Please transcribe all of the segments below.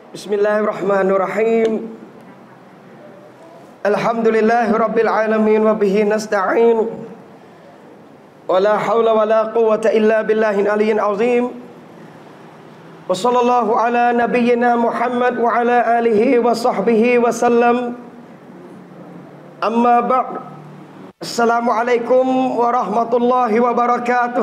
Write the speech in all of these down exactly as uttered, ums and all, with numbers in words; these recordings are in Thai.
بسم الله الرحمن الرحيم الحمد لله رب العالمين وبه نستعين ولا حول ولا قوة إلا بالله العلي العظيم وصلى الله على نبينا محمد وعلى آله وصحبه وسلم أما بعد السلام عليكم ورحمة الله وبركاته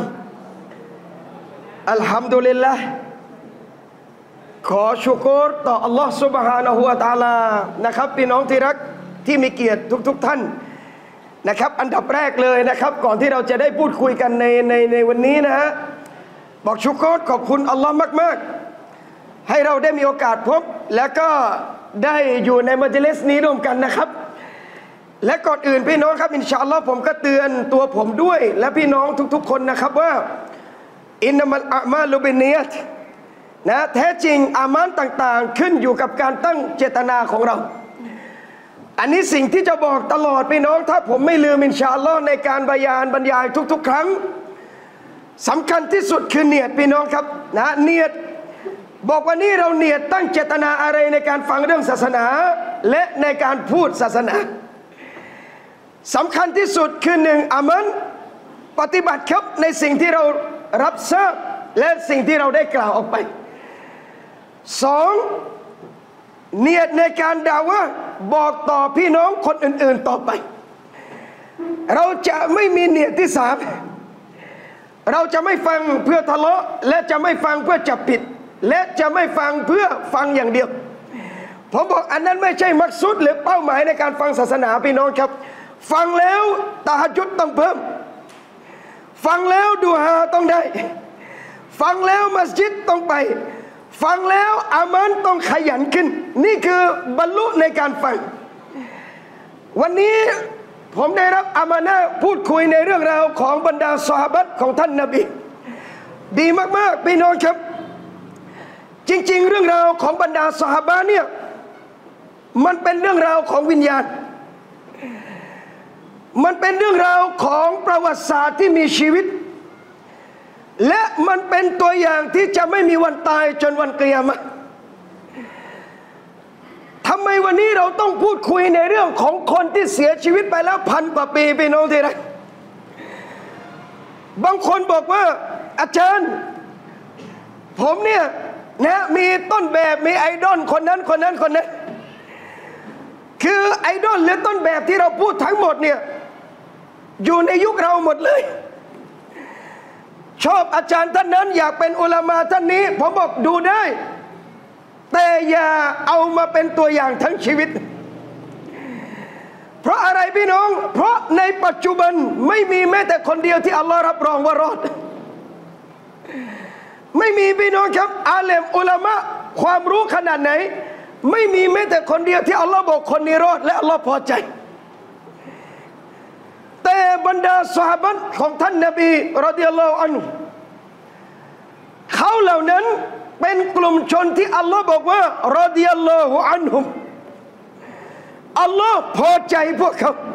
الحمد للهขอชุกรต่ออัลลอฮฺซุบฮานะฮูวะตะอาลานะครับพี่น้องที่รักที่มีเกียรติทุกๆ ท, ท่านนะครับอันดับแรกเลยนะครับก่อนที่เราจะได้พูดคุยกันในในในวันนี้นะฮะบอกชุกรขอบคุณอัลลอฮ์มากๆให้เราได้มีโอกาสพบแล้วก็ได้อยู่ในมัจลิสนี้ร่วมกันนะครับและก่อนอื่นพี่น้องครับอินชาอัลลอฮ์ผมก็เตือนตัวผมด้วยและพี่น้องทุกๆคนนะครับว่าอินนัมัลอามาลุบินนียะตนะแท้จริงอามานต่างๆขึ้นอยู่กับการตั้งเจตนาของเราอันนี้สิ่งที่จะบอกตลอดพี่น้องถ้าผมไม่ลืมอินชาอัลลอฮ์ในการบรรยายบรรยายทุกๆครั้งสำคัญที่สุดคือเนียดพี่น้องครับนะเนียดบอกว่านี่เราเนียดตั้งเจตนาอะไรในการฟังเรื่องศาสนาและในการพูดศาสนาสำคัญที่สุดคือหนึ่งอามันปฏิบัติครับในสิ่งที่เรารับทราบและสิ่งที่เราได้กล่าวออกไปสองเนียดในการด่าว่าบอกต่อพี่น้องคนอื่นๆต่อไปเราจะไม่มีเนียดที่สามเราจะไม่ฟังเพื่อทะเลาะและจะไม่ฟังเพื่อจับผิดและจะไม่ฟังเพื่อฟังอย่างเดียวผมบอกอันนั้นไม่ใช่มักซุดหรือเป้าหมายในการฟังศาสนาพี่น้องครับฟังแล้วตะฮัจญุดต้องเพิ่มฟังแล้วดูฮาต้องได้ฟังแล้วมัสยิดต้องไปฟังแล้วอามันต้องขยันขึ้นนี่คือบรรลุในการฟังวันนี้ผมได้รับอามานะห์พูดคุยในเรื่องราวของบรรดาซอฮาบะห์ของท่านนบีดีมากๆพี่น้องครับจริงๆเรื่องราวของบรรดาซอฮาบะห์เนี่ยมันเป็นเรื่องราวของวิญญาณมันเป็นเรื่องราวของประวัติศาสตร์ที่มีชีวิตและมันเป็นตัวอย่างที่จะไม่มีวันตายจนวันกิยามะห์ทำไมวันนี้เราต้องพูดคุยในเรื่องของคนที่เสียชีวิตไปแล้วพันกว่าปีพี่น้องที่รักบางคนบอกว่าอาจารย์ผมเนี่ยนะมีต้นแบบมีไอดอลคนนั้นคนนั้นคนนั้นคือไอดอลหรือต้นแบบที่เราพูดทั้งหมดเนี่ยอยู่ในยุคเราหมดเลยชอบอาจารย์ท่านนั้นอยากเป็นอุลามะท่านนี้ผมบอกดูได้แต่อย่าเอามาเป็นตัวอย่างทั้งชีวิตเพราะอะไรพี่น้องเพราะในปัจจุบันไม่มีแม้แต่คนเดียวที่อัลลอฮ์รับรองว่ารอดไม่มีพี่น้องครับอาเลมอุลามะความรู้ขนาดไหนไม่มีแม้แต่คนเดียวที่อัลลอฮ์บอกคนนี้รอดและอัลลอฮ์พอใจแต่บรรดาซอฮาบะห์ของท่านนบีรอฎิยัลลอฮุอันฮุเขาเหล่านั้นเป็นกลุ่มชนที่อัลลอฮ์บอกว่ารอฎิยัลลอฮุอันฮุมอัลลอฮ์พอใจพวกเขา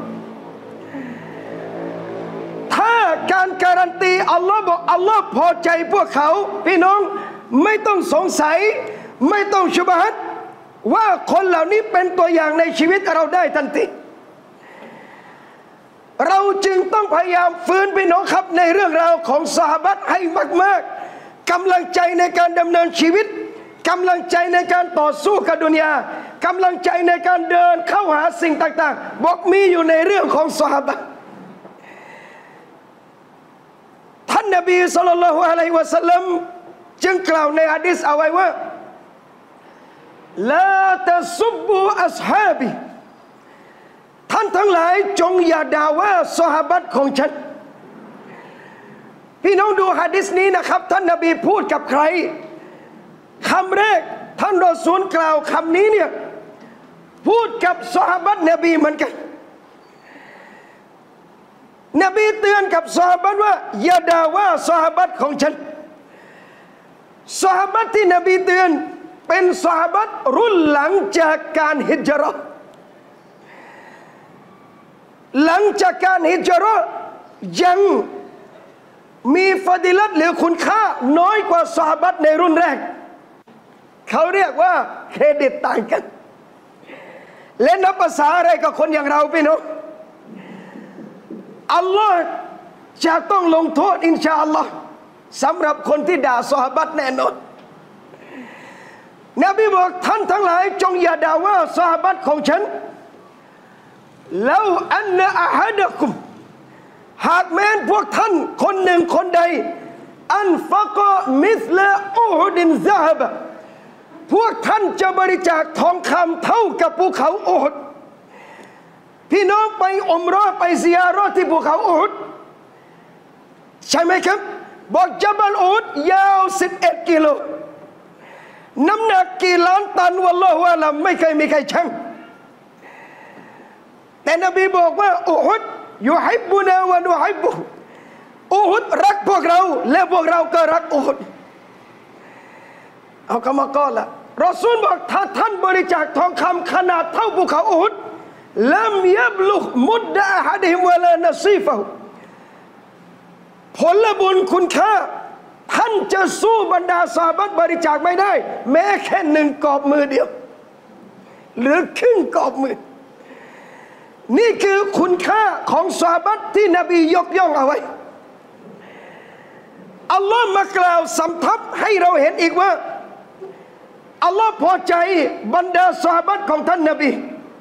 ถ้าการการันตีอัลลอฮ์บอกอัลลอฮ์พอใจพวกเขาพี่น้องไม่ต้องสงสัยไม่ต้องชุบฮัดว่าคนเหล่านี้เป็นตัวอย่างในชีวิตเราได้ทันทีเราจึงต้องพยายามฟื้นพี่น้องครับในเรื่องราวของซอฮาบะห์ให้มากๆกำลังใจในการดำเนินชีวิตกำลังใจในการต่อสู้กับดุนยากำลังใจในการเดินเข้าหาสิ่งต่างๆบอกมีอยู่ในเรื่องของซอฮาบะห์ท่านนบีศ็อลลัลลอฮุอะลัยฮิวะซัลลัมจึงกล่าวในหะดีษเอาไว้ว่าลาตัสซุบบูอัศฮาบีท่านทั้งหลายจงอย่าด่าว่าซอฮาบะห์ของฉันพี่น้องดูหะดีษนี้นะครับท่านนบีพูดกับใครคำแรกท่านรอซูลกล่าวคำนี้เนี่ยพูดกับซอฮาบะห์นบีเหมือนกันนบีเตือนกับซอฮาบะห์ว่าอย่าด่าว่าซอฮาบะห์ของฉันซอฮาบะห์ที่นบีเตือนเป็นซอฮาบะห์รุ่นหลังจากการฮิจเราะห์หลังจากการฮิจเราะห์ยังมีฟาดิลัตหรือคุณค่าน้อยกว่าซอฮาบะห์ในรุ่นแรกเขาเรียกว่าเครดิตต่างกันและนับภาษาอะไรกับคนอย่างเราพี่น้องอัลลอฮ์จะต้องลงโทษอินชาอัลลอฮ์สำหรับคนที่ด่าซอฮาบะห์แน่นอนนบีบอกท่านทั้งหลายจงอย่าด่าว่าซอฮาบะห์ของฉันแล้วอันนะอะฮัดะกุมหากแม้นพวกท่านคนหนึ่งคนใดอันฟักมิสละอูฮุดินซะฮบะพวกท่านจะบริจาคทองคำเท่ากับภูเขาอูฮุดพี่น้องไปอุมเราะห์ไปซิยาเราะห์ที่ภูเขาอูฮุดใช่ไหมครับบอกจับลอูฮุดยาวสิบเอ็ดกิโลน้ำหนักกี่ล้านตันวัลลอฮุอะลัมไม่เคยมีใครชั่งแต่นบีบอกว่าอูฮุดยุฮิบบุนาวะนุฮิบบุอูฮุดรักพวกเราและพวกเราก็รักอูฮุดเอาคำว่าก็ละรอซูลบอกถ้าท่านบริจาคทองคำขนาดเท่าภูเขาอูฮุดลัมยับลุกมุดดะอะฮัดิฮิมวะลานะซีฟะฮุผลบุญคุณค่าท่านจะสู้บรรดาซอฮาบะห์บริจาคไม่ได้แม้แค่หนึ่งกอบมือเดียวหรือครึ่งกอบมือนี่คือคุณค่าของซอฮาบะห์ที่นบียกย่องเอาไว้อัลลอฮ์มากล่าวสำทับให้เราเห็นอีกว่าอัลลอฮ์พอใจบรรดาซอฮาบะห์ของท่านนบี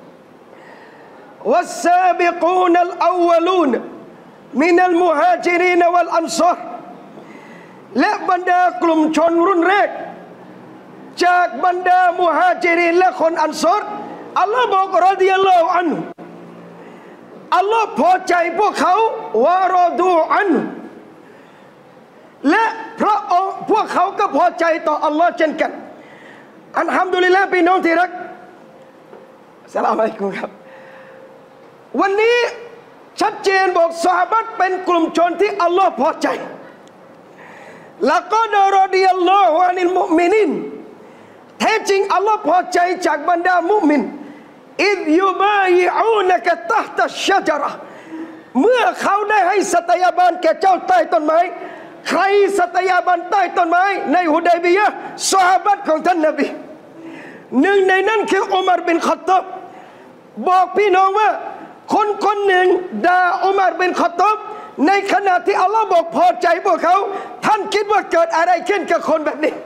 วัสซาบิกูนัลอวัลูนมินัลมุฮาจิรินวัลอันซอรและบรรดากลุ่มชนรุ่นแรกจากบรรดามุฮาจิรินและคนอันซอรอัลลอฮ์บอกรอฎิยัลลอฮุอันฮุอัลลอฮ์พอใจพวกเขาวารอดูอันและพระองค์พวกเขาก็พอใจต่ออัลลอฮ์เช่นกันอัลฮัมดุลิลละห์พี่น้องที่รักอัสสลามุอะลัยกุมครับวันนี้ชัดเจนบอกซอฮาบะห์เป็นกลุ่มชนที่อัลลอฮ์พอใจละกอดรอฎิยัลลอฮุอานิลมุอ์มินีนแท้จริงอัลลอฮ์พอใจจากบรรดามุมินอิดยุบายิอูนะกะตะฮ์ตัชชะญะเราะห์เมื่อเขาได้ให้สัตยาบันแก่เจ้าใต้ต้นไม้ใครสัตยาบันใต้ต้นไม้ในฮุดัยบิยะห์ซอฮาบะห์ของท่านนบีหนึ่งในนั้นคืออุมัรบินค็อฏฏอบบอกพี่น้องว่าคนคนหนึ่งด่าอุมัรบินค็อฏฏอบในขณะที่อัลลอฮ์บอกพอใจพวกเขาท่านคิดว่าเกิดอะไรขึ้นกับคนแบบนี้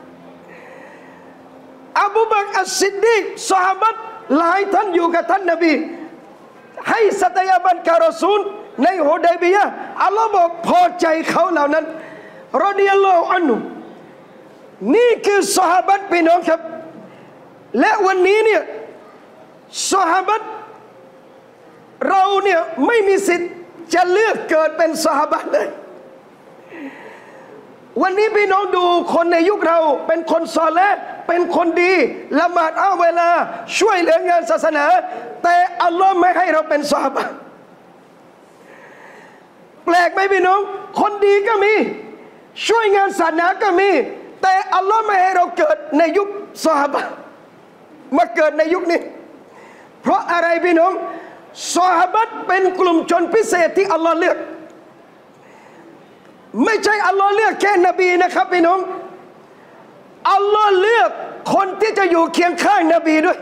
อบูบักรอัสซิดดีกซอฮาบะห์หลายท่านอยู่กับท่านนบีให้สัตยาบันกับรอซูลในฮุดัยบิยะห์อัลลอฮ์บอกพอใจเขาเหล่านั้นรอฎิยัลลอฮุอันฮุนี่คือซอฮาบะห์พี่น้องครับและวันนี้เนี่ยซอฮาบะห์เราเนี่ยไม่มีสิทธิ์จะเลือกเกิดเป็นซอฮาบะห์เลยวันนี้พี่น้องดูคนในยุคเราเป็นคนซอเลห์เป็นคนดีละหมาดเอาเวลาช่วยเหลืองานศาสนาแต่อัลลอฮ์ไม่ให้เราเป็นซอฮาบะห์แปลกไหมพี่น้องคนดีก็มีช่วยงานศาสนาก็มีแต่อัลลอฮ์ไม่ให้เราเกิดในยุคซอฮาบะห์มาเกิดในยุคนี้เพราะอะไรพี่น้องซอฮาบะห์เป็นกลุ่มชนพิเศษที่อัลลอฮ์เลือกไม่ใช่อัลลอฮ์เลือกแค่นบีนะครับพี่น้องอัลลอฮ์เลือกคนที่จะอยู่เคียงข้างนบีด้วย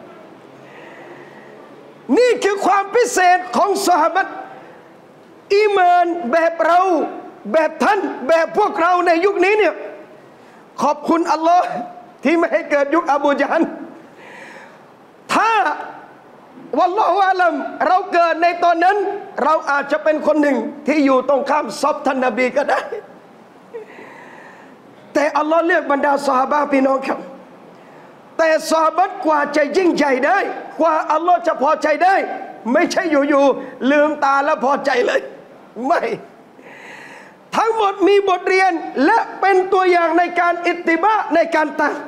นี่คือความพิเศษของซอฮาบะห์อีมานแบบเราแบบท่านแบบพวกเราในยุคนี้เนี่ยขอบคุณอัลลอฮ์ที่ไม่ให้เกิดยุคอบูญะฮัลถ้าวัลลอฮุอาลัมเราเกิดในตอนนั้นเราอาจจะเป็นคนหนึ่งที่อยู่ตรงข้ามซอฟท่านนบีก็ได้แต่อัลลอฮ์เลือกบรรดาซอฮาบะห์พี่น้องครับแต่ซอฮาบะห์กว่าจะยิ่งใหญ่ได้กว่าอัลลอฮ์จะพอใจได้ไม่ใช่อยู่ๆลืมตาแล้วพอใจเลยไม่ทั้งหมดมีบทเรียนและเป็นตัวอย่างในการอิตติบะในการตาม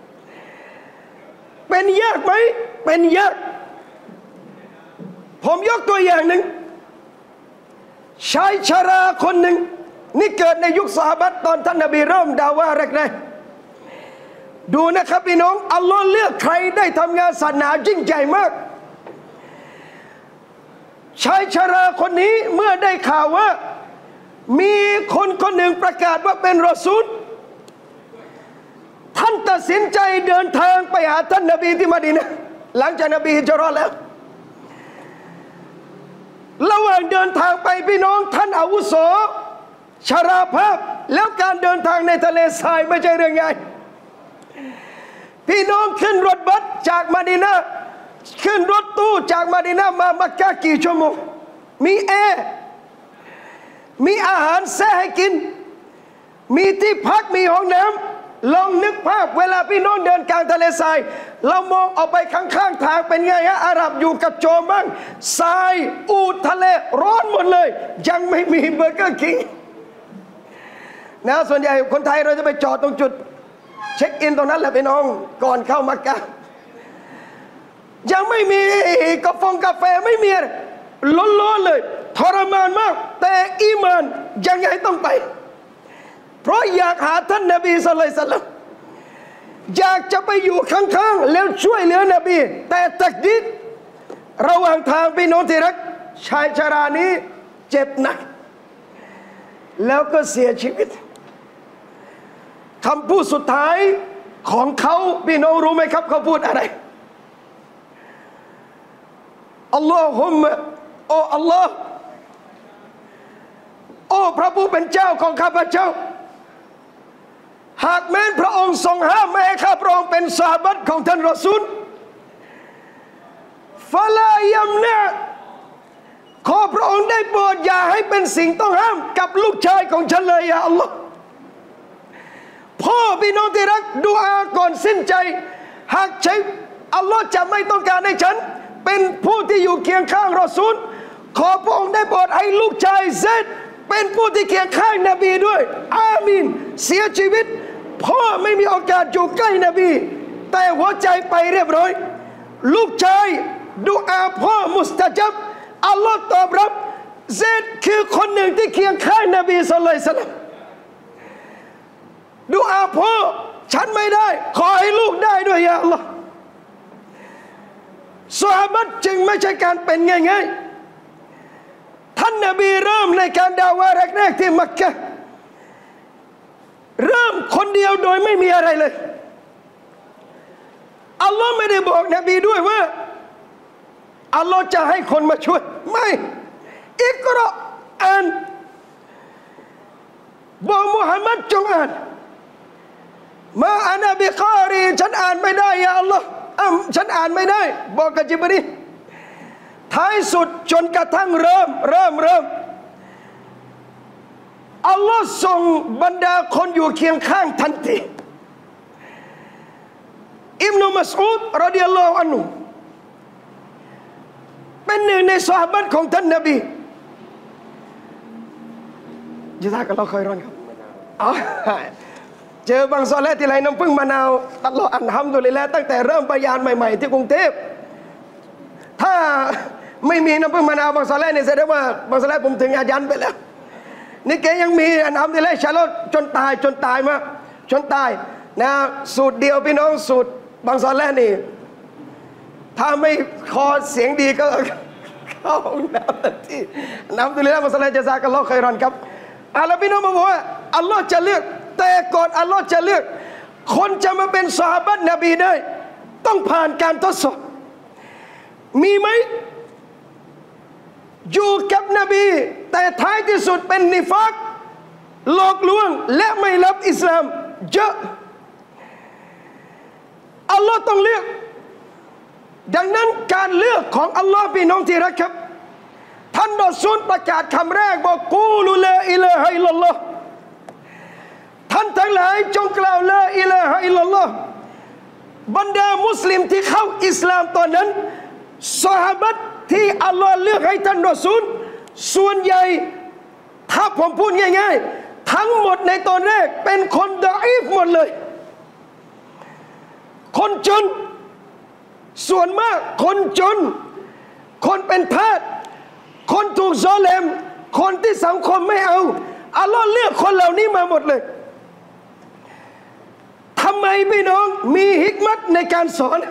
เป็นยากไหมเป็นยากผมยกตัวอย่างหนึ่งชายชราคนหนึ่งนี่เกิดในยุคซอฮาบะห์ตอนท่านนบีเริ่มดาวะห์แรกๆดูนะครับพี่น้องอัลลอฮ์เลือกใครได้ทำงานศาสนายิ่งใหญ่มากชายชราคนนี้เมื่อได้ข่าวว่ามีคนคนหนึ่งประกาศว่าเป็นรอซูลท่านตัดตัดสินใจเดินทางไปหาท่านนบีที่มะดีนะห์หลังจากนบีฮิจเราะห์แล้วระหว่างเดินทางไปพี่น้องท่านอาวุโสชราภาพแล้วการเดินทางในทะเลทรายไม่ใช่เรื่องง่ายพี่น้องขึ้นรถบัสจากมะดีนะห์ขึ้นรถตู้จากมะดีนะห์มามักกะฮ์กี่ชั่วโมงมีแอร์มีอาหารแซ่ให้กินมีที่พักมีห้องน้ำลองนึกภาพเวลาพี่น้องเดินกลางทะเลทรายเรามองออกไปข้างๆทางเป็นไงฮะอาหรับอยู่กับโจมบ้างทรายอูฐทะเลร้อนหมดเลยยังไม่มีเบอร์เกอร์คิงนะส่วนใหญ่คนไทยเราจะไปจอดตรงจุดเช็คอินตรงนั้นแหละพี่น้องก่อนเข้ามักกะฮ์ยังไม่มีกาแฟกาแฟไม่มีล้นๆเลยทรมานมากแต่อีมานยังไงต้องไปเพราะอยากหาท่านนบีศ็อลลัลลอฮุอะลัยฮิวะซัลลัมอยากจะไปอยู่ข้างๆแล้วช่วยเหลือนบีแต่ตักดีรระหว่างทางพี่น้องที่รักชายชรานี้เจ็บหนักแล้วก็เสียชีวิตคำพูดสุดท้ายของเขาพี่น้องรู้ไหมครับเขาพูดอะไรอัลลอฮุมะโอ้อัลลอฮ์โอ้พระผู้เป็นเจ้าของข้าพเจ้าหากแม้นพระองค์ทรงห้ามไม่ให้ข้าพระองค์เป็นซอฮาบะห์ของท่านรอซูลฟะลายัมนะขอพระองค์ได้โปรดอย่าให้เป็นสิ่งต้องห้ามกับลูกชายของฉันเลยอย่าอัลลอฮ์พ่อพี่น้องที่รักดุอาก่อนสิ้นใจหากใช้อัลลอฮ์จะไม่ต้องการให้ฉันเป็นผู้ที่อยู่เคียงข้างรอซูลขอพระองค์ได้โปรดให้ลูกชายเซดเป็นผู้ที่เคียงข้างนบีด้วยอามีนเสียชีวิตพ่อไม่มีโอกาสอยู่ใกล้นบีแต่หัวใจไปเรียบร้อยลูกชายดุอาพ่อมุสตะจับอัลลอฮ์ตอบรับเซดคือคนหนึ่งที่เคียงข้างนบีศ็อลลัลลอฮุอะลัยฮิวะซัลลัมดุอาพ่อฉันไม่ได้ขอให้ลูกได้ด้วยยาอัลลอฮ์ซอฮาบะห์จึงไม่ใช่การเป็นง่ายๆท่านนบีเริ่มในการดาวะห์แรกๆที่มักกะฮ์เริ่มคนเดียวโดยไม่มีอะไรเลยอัลลอฮ์ไม่ได้บอกนบีด้วยว่าอัลลอฮ์จะให้คนมาช่วยไม่อิกเราะห์อ่านบอกมุฮัมมัดจงอ่านมาอานาบิกอรีฉันอ่านไม่ได้ยาอัลลอฮ์ฉันอ่านไม่ได้บอกกับจิบรีลท้ายสุดจนกระทั่งเริ่มเริ่มเริ่มอัลลอฮ์ส่งบรรดาคนอยู่เคียงข้างทันทีอิบนุมัสอูดรอฎิยัลลอฮุอันฮุเป็นหนึ่งในซอฮาบะห์ของท่านนบีญะซากัลลอฮุค็อยรอนครับอ๋อเจอบางซอเลห์ที่ไรน้ำพึ่งมะนาวตลอดอัลฮัมดุลิลละห์ตั้งแต่เริ่มบะยานใหม่ๆที่กรุงเทพถ้าไม่มีน้ำพึ่งมะนาวบางซอเลห์เนี่ยแสดงว่าบางซอเลห์ผมถึงอายันไปแล้วนี่แกยังมีอัลฮัมดุลิลละห์ชาลอตจนตายจนตายมาจนตายนะสูตรเดียวพี่น้องสูตรบางซอเลห์นี่ถ้าไม่คอเสียงดีก็เข้าน้ำที่น้ำดุลิลละห์บางซอเลห์ญะซากัลลอฮุค็อยรอนครับอ่ะแล้วพี่น้องมาบอกว่าอัลลอฮ์จะเลือกแต่ก่อนอัลลอฮ์จะเลือกคนจะมาเป็นซอฮาบะห์นบีได้ต้องผ่านการทดสอบมีไหมอยู่กับนบีแต่ท้ายที่สุดเป็นนิฟักหลอกลวงและไม่รับอิสลามเยอะอัลลอฮ์ต้องเลือกดังนั้นการเลือกของอัลลอฮ์พี่น้องที่รักครับท่านรอซูลประกาศคำแรกบอกกูลุลาอิลาฮะอิลลัลลอฮ์ท่านทั้งหลายจงกล่าวลาอิลาฮะอิลลัลลอฮ์บรรดามุสลิมที่เข้าอิสลามตอนนั้นซอฮาบะห์ที่อัลลอฮ์เลือกให้ท่านรอซูลส่วนใหญ่ถ้าผมพูดง่ายๆทั้งหมดในตอนแรกเป็นคนดออีฟหมดเลยคนจนส่วนมากคนจนคนเป็นทาสคนถูกซอเลมคนที่สังคมไม่เอาอัลลอฮ์เลือกคนเหล่านี้มาหมดเลยทำไมพี่น้องมีฮิกมัตในการสอน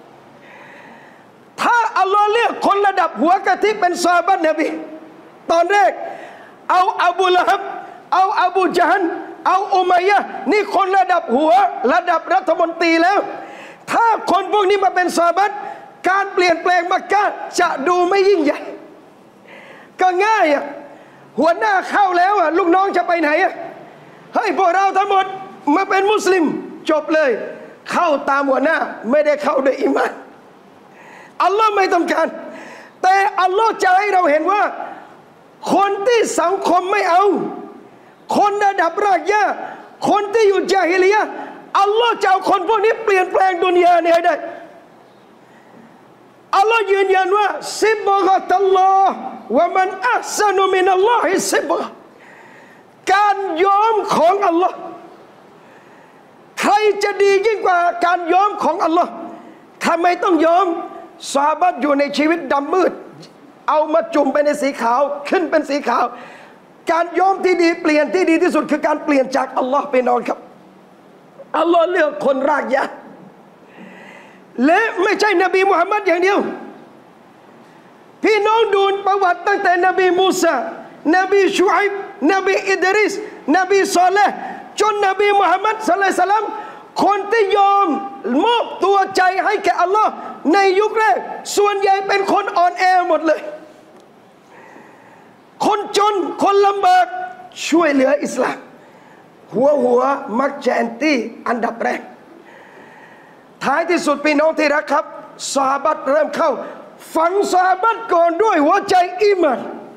ถ้าอัลลอฮ์เลือกคนระดับหัวกะทิเป็นซอฮาบะห์นบีตอนแรกเอาอบูละฮับเอาอบูญะฮัลเอาอุมัยยะห์นี่คนระดับหัวระดับรัฐมนตรีแล้วถ้าคนพวกนี้มาเป็นซอฮาบะห์การเปลี่ยนแปลงมักกะฮ์จะดูไม่ยิ่งใหญ่ก็ง่ายอ่ะหัวหน้าเข้าแล้วอ่ะลูกน้องจะไปไหนอ่ะเฮ้ยพวกเราทั้งหมดมาเป็นมุสลิมจบเลยเข้าตามหัวหน้าไม่ได้เข้าด้วยอีหม่านอัลลอฮ์ไม่ต้องการแต่อัลลอฮ์จะให้เราเห็นว่าคนที่สังคมไม่เอาคนระดับรากหญ้าคนที่อยู่ญาฮิลิยะห์อัลลอฮ์จะเอาคนพวกนี้เปลี่ยนแปลงดุนยาเนี่ยให้ได้อัลลอฮ์ยืนยันว่าซิบกะตัลลอฮ์วะมันอัห์ซะนุมินัลลอฮิซิบกะการย้อมของอัลลอฮ์ใครจะดียิ่งกว่าการย้อมของอัลลอฮ์ทำไมต้องย้อมซอฮาบะห์อยู่ในชีวิตดำมืดเอามาจุ่มไปในสีขาวขึ้นเป็นสีขาวการย้อมที่ดีเปลี่ยนที่ดีที่สุดคือการเปลี่ยนจากอัลลอฮ์ไปนอนครับอัลลอฮ์เลือกคนรากหญ้าและไม่ใช่นบีมุฮัมมัดอย่างเดียวพี่น้องดูประวัติตั้งแต่นบีมูซานบีชูอัยบนบีอิดริสนบีซอเลห์จนนบีมุฮัมมัดศ็อลลัลลอฮุอะลัยฮิวะซัลลัมคนที่ยอมมอบตัวใจให้แก่อัลลอฮ์ในยุคแรกส่วนใหญ่เป็นคนอ่อนแอหมดเลยคนจนคนลำบากช่วยเหลืออิสลามหัวหัวมักจะแอนตี้อันดับแรกท้ายที่สุดพี่น้องที่รักครับซอฮาบะห์เริ่มเข้าฝังซอฮาบะห์ก่อนด้วยหัวใจอีหม่าน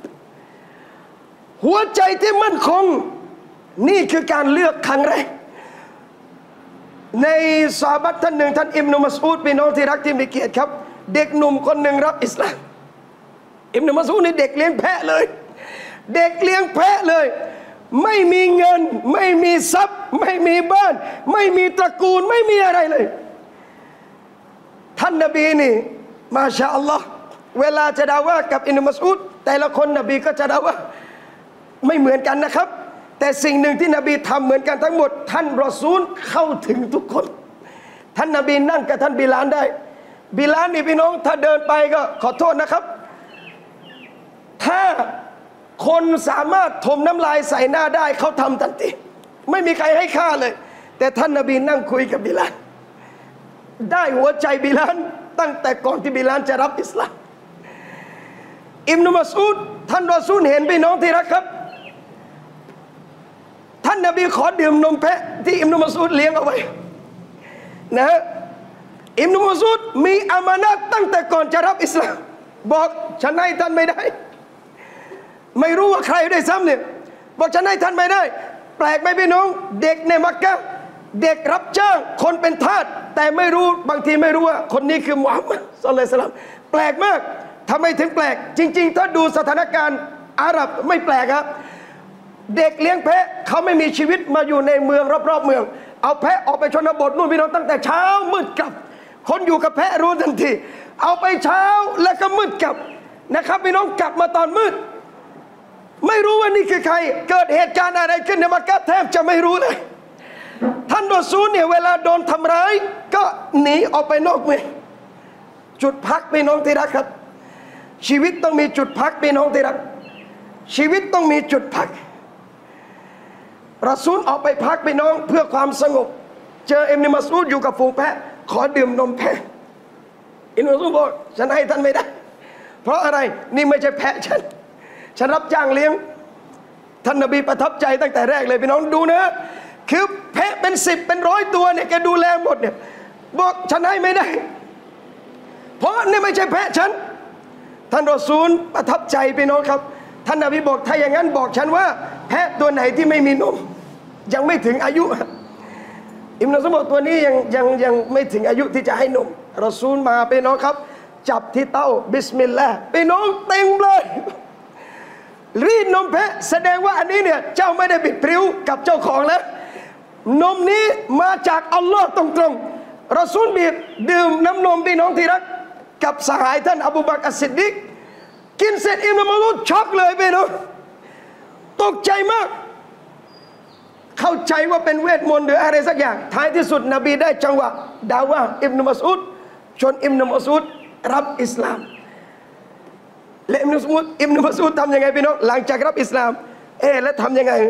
หัวใจที่มั่นคงนี่คือการเลือกครั้งแรกในซอฮาบะห์ท่านหนึ่งท่านอิบนุมัสอูดพี่น้องที่รักที่มีเกียรติครับเด็กหนุ่มคนหนึ่งรับอิสลามอิบนุมัสอูดนี่เด็กเลี้ยงแพะเลยเด็กเลี้ยงแพะเลยไม่มีเงินไม่มีทรัพย์ไม่มีบ้านไม่มีตระกูลไม่มีอะไรเลยท่านนบีนี่มาชาอัลลอฮ์เวลาจะดาว่ากับอิบนุมัสอูดแต่ละคนนบีก็จะดาว่าไม่เหมือนกันนะครับแต่สิ่งหนึ่งที่นบีทำเหมือนกันทั้งหมดท่านรอซูลเข้าถึงทุกคนท่านนบีนั่งกับท่านบิลาลได้บิลาลนี่พี่น้องถ้าเดินไปก็ขอโทษนะครับถ้าคนสามารถถมน้ำลายใส่หน้าได้เขาทำทันทีไม่มีใครให้ค่าเลยแต่ท่านนบีนั่งคุยกับบิลาลได้หัวใจบิลาลตั้งแต่ก่อนที่บิลาลจะรับอิสลามอิบนุมัสอูดท่านรอซูลเห็นพี่น้องที่รักครับท่านนบีขอดื่มนมแพะที่อิบนุมัสอูดเลี้ยงเอาไว้นะฮะอิบนุมัสอูดมีอามานะห์ตั้งแต่ก่อนจะรับอิสลามบอกฉันให้ท่านไม่ได้ไม่รู้ว่าใครได้ซ้ำเนี่ยบอกฉันให้ท่านไม่ได้แปลกไหมพี่น้องเด็กในมักกะฮ์เด็กรับจ้างคนเป็นทาสแต่ไม่รู้บางทีไม่รู้ว่าคนนี้คือมุฮัมมัดศ็อลลัลลอฮุอะลัยฮิวะซัลลัมแปลกมากทำไมถึงแปลกจริงๆถ้าดูสถานการณ์อาหรับไม่แปลกครับเด็กเลี้ยงแพะเขาไม่มีชีวิตมาอยู่ในเมืองรอบๆเมืองเอาแพะออกไปชนบทนู่นพี่น้องตั้งแต่เช้ามืดกลับคนอยู่กับแพะรู้ทันทีเอาไปเช้าแล้วก็มืดกลับนะครับพี่น้องกลับมาตอนมืดไม่รู้ว่านี่คือใครเกิดเหตุการณ์อะไรขึ้นในมักกะฮ์แทบจะไม่รู้เลยท่านรอซูลเนี่ยเวลาโดนทำร้ายก็หนีออกไปนอกเมืองจุดพักพี่น้องที่รักครับชีวิตต้องมีจุดพักพี่น้องที่รักชีวิตต้องมีจุดพักรอซูลออกไปพักพี่น้องเพื่อความสงบเจออิบนุมัสอูดอยู่กับฝูงแพะขอดื่มนมแพะอิบนุมัสอูดบอกฉันให้ท่านไม่ได้เพราะอะไรนี่ไม่ใช่แพะฉันฉันรับจ้างเลี้ยงท่านนบีประทับใจตั้งแต่แรกเลยพี่น้องดูนะคือแพะเป็นสิบเป็นร้อยตัวเนี่ยแกดูแลหมดเนี่ยบอกฉันให้ไม่ได้เพราะนี่ไม่ใช่แพะฉันท่านรอซูลประทับใจพี่น้องครับท่านนบีบอกถ้าอย่างนั้นบอกฉันว่าแพะตัวไหนที่ไม่มีนมยังไม่ถึงอายุอิบนุมัสอูดบอกตัวนี้ยังยังยังไม่ถึงอายุที่จะให้นมรอซูลมาพี่น้องครับจับที่เต้าบิสมิลลาห์พี่น้องเต็มเลยรีดนมแพะแสดงว่าอันนี้เนี่ยเจ้าไม่ได้บิดพริ้วกับเจ้าของแล้วนมนี้มาจากอัลลอฮ์ตรงๆรอซูลบีบดื่มน้ำนมพี่น้องที่รักกับสหายท่านอบูบักร อัสซิดดีกกินเสร็จอิบนุมัสอูดช็อกเลยพี่น้องตกใจมากเข้าใจว่าเป็นเวทมนต์หรืออะไรสักอย่างท้ายที่สุดนบีได้จังหวะดาว่าอิบนุมัสอูดจนอิบนุมัสอูดรับอิสลามและอิบนุมัสอูดอิบนุมัสอูดทำยังไงพี่น้องหลังจากรับอิสลามเอ๊ะแล้วทำยังไง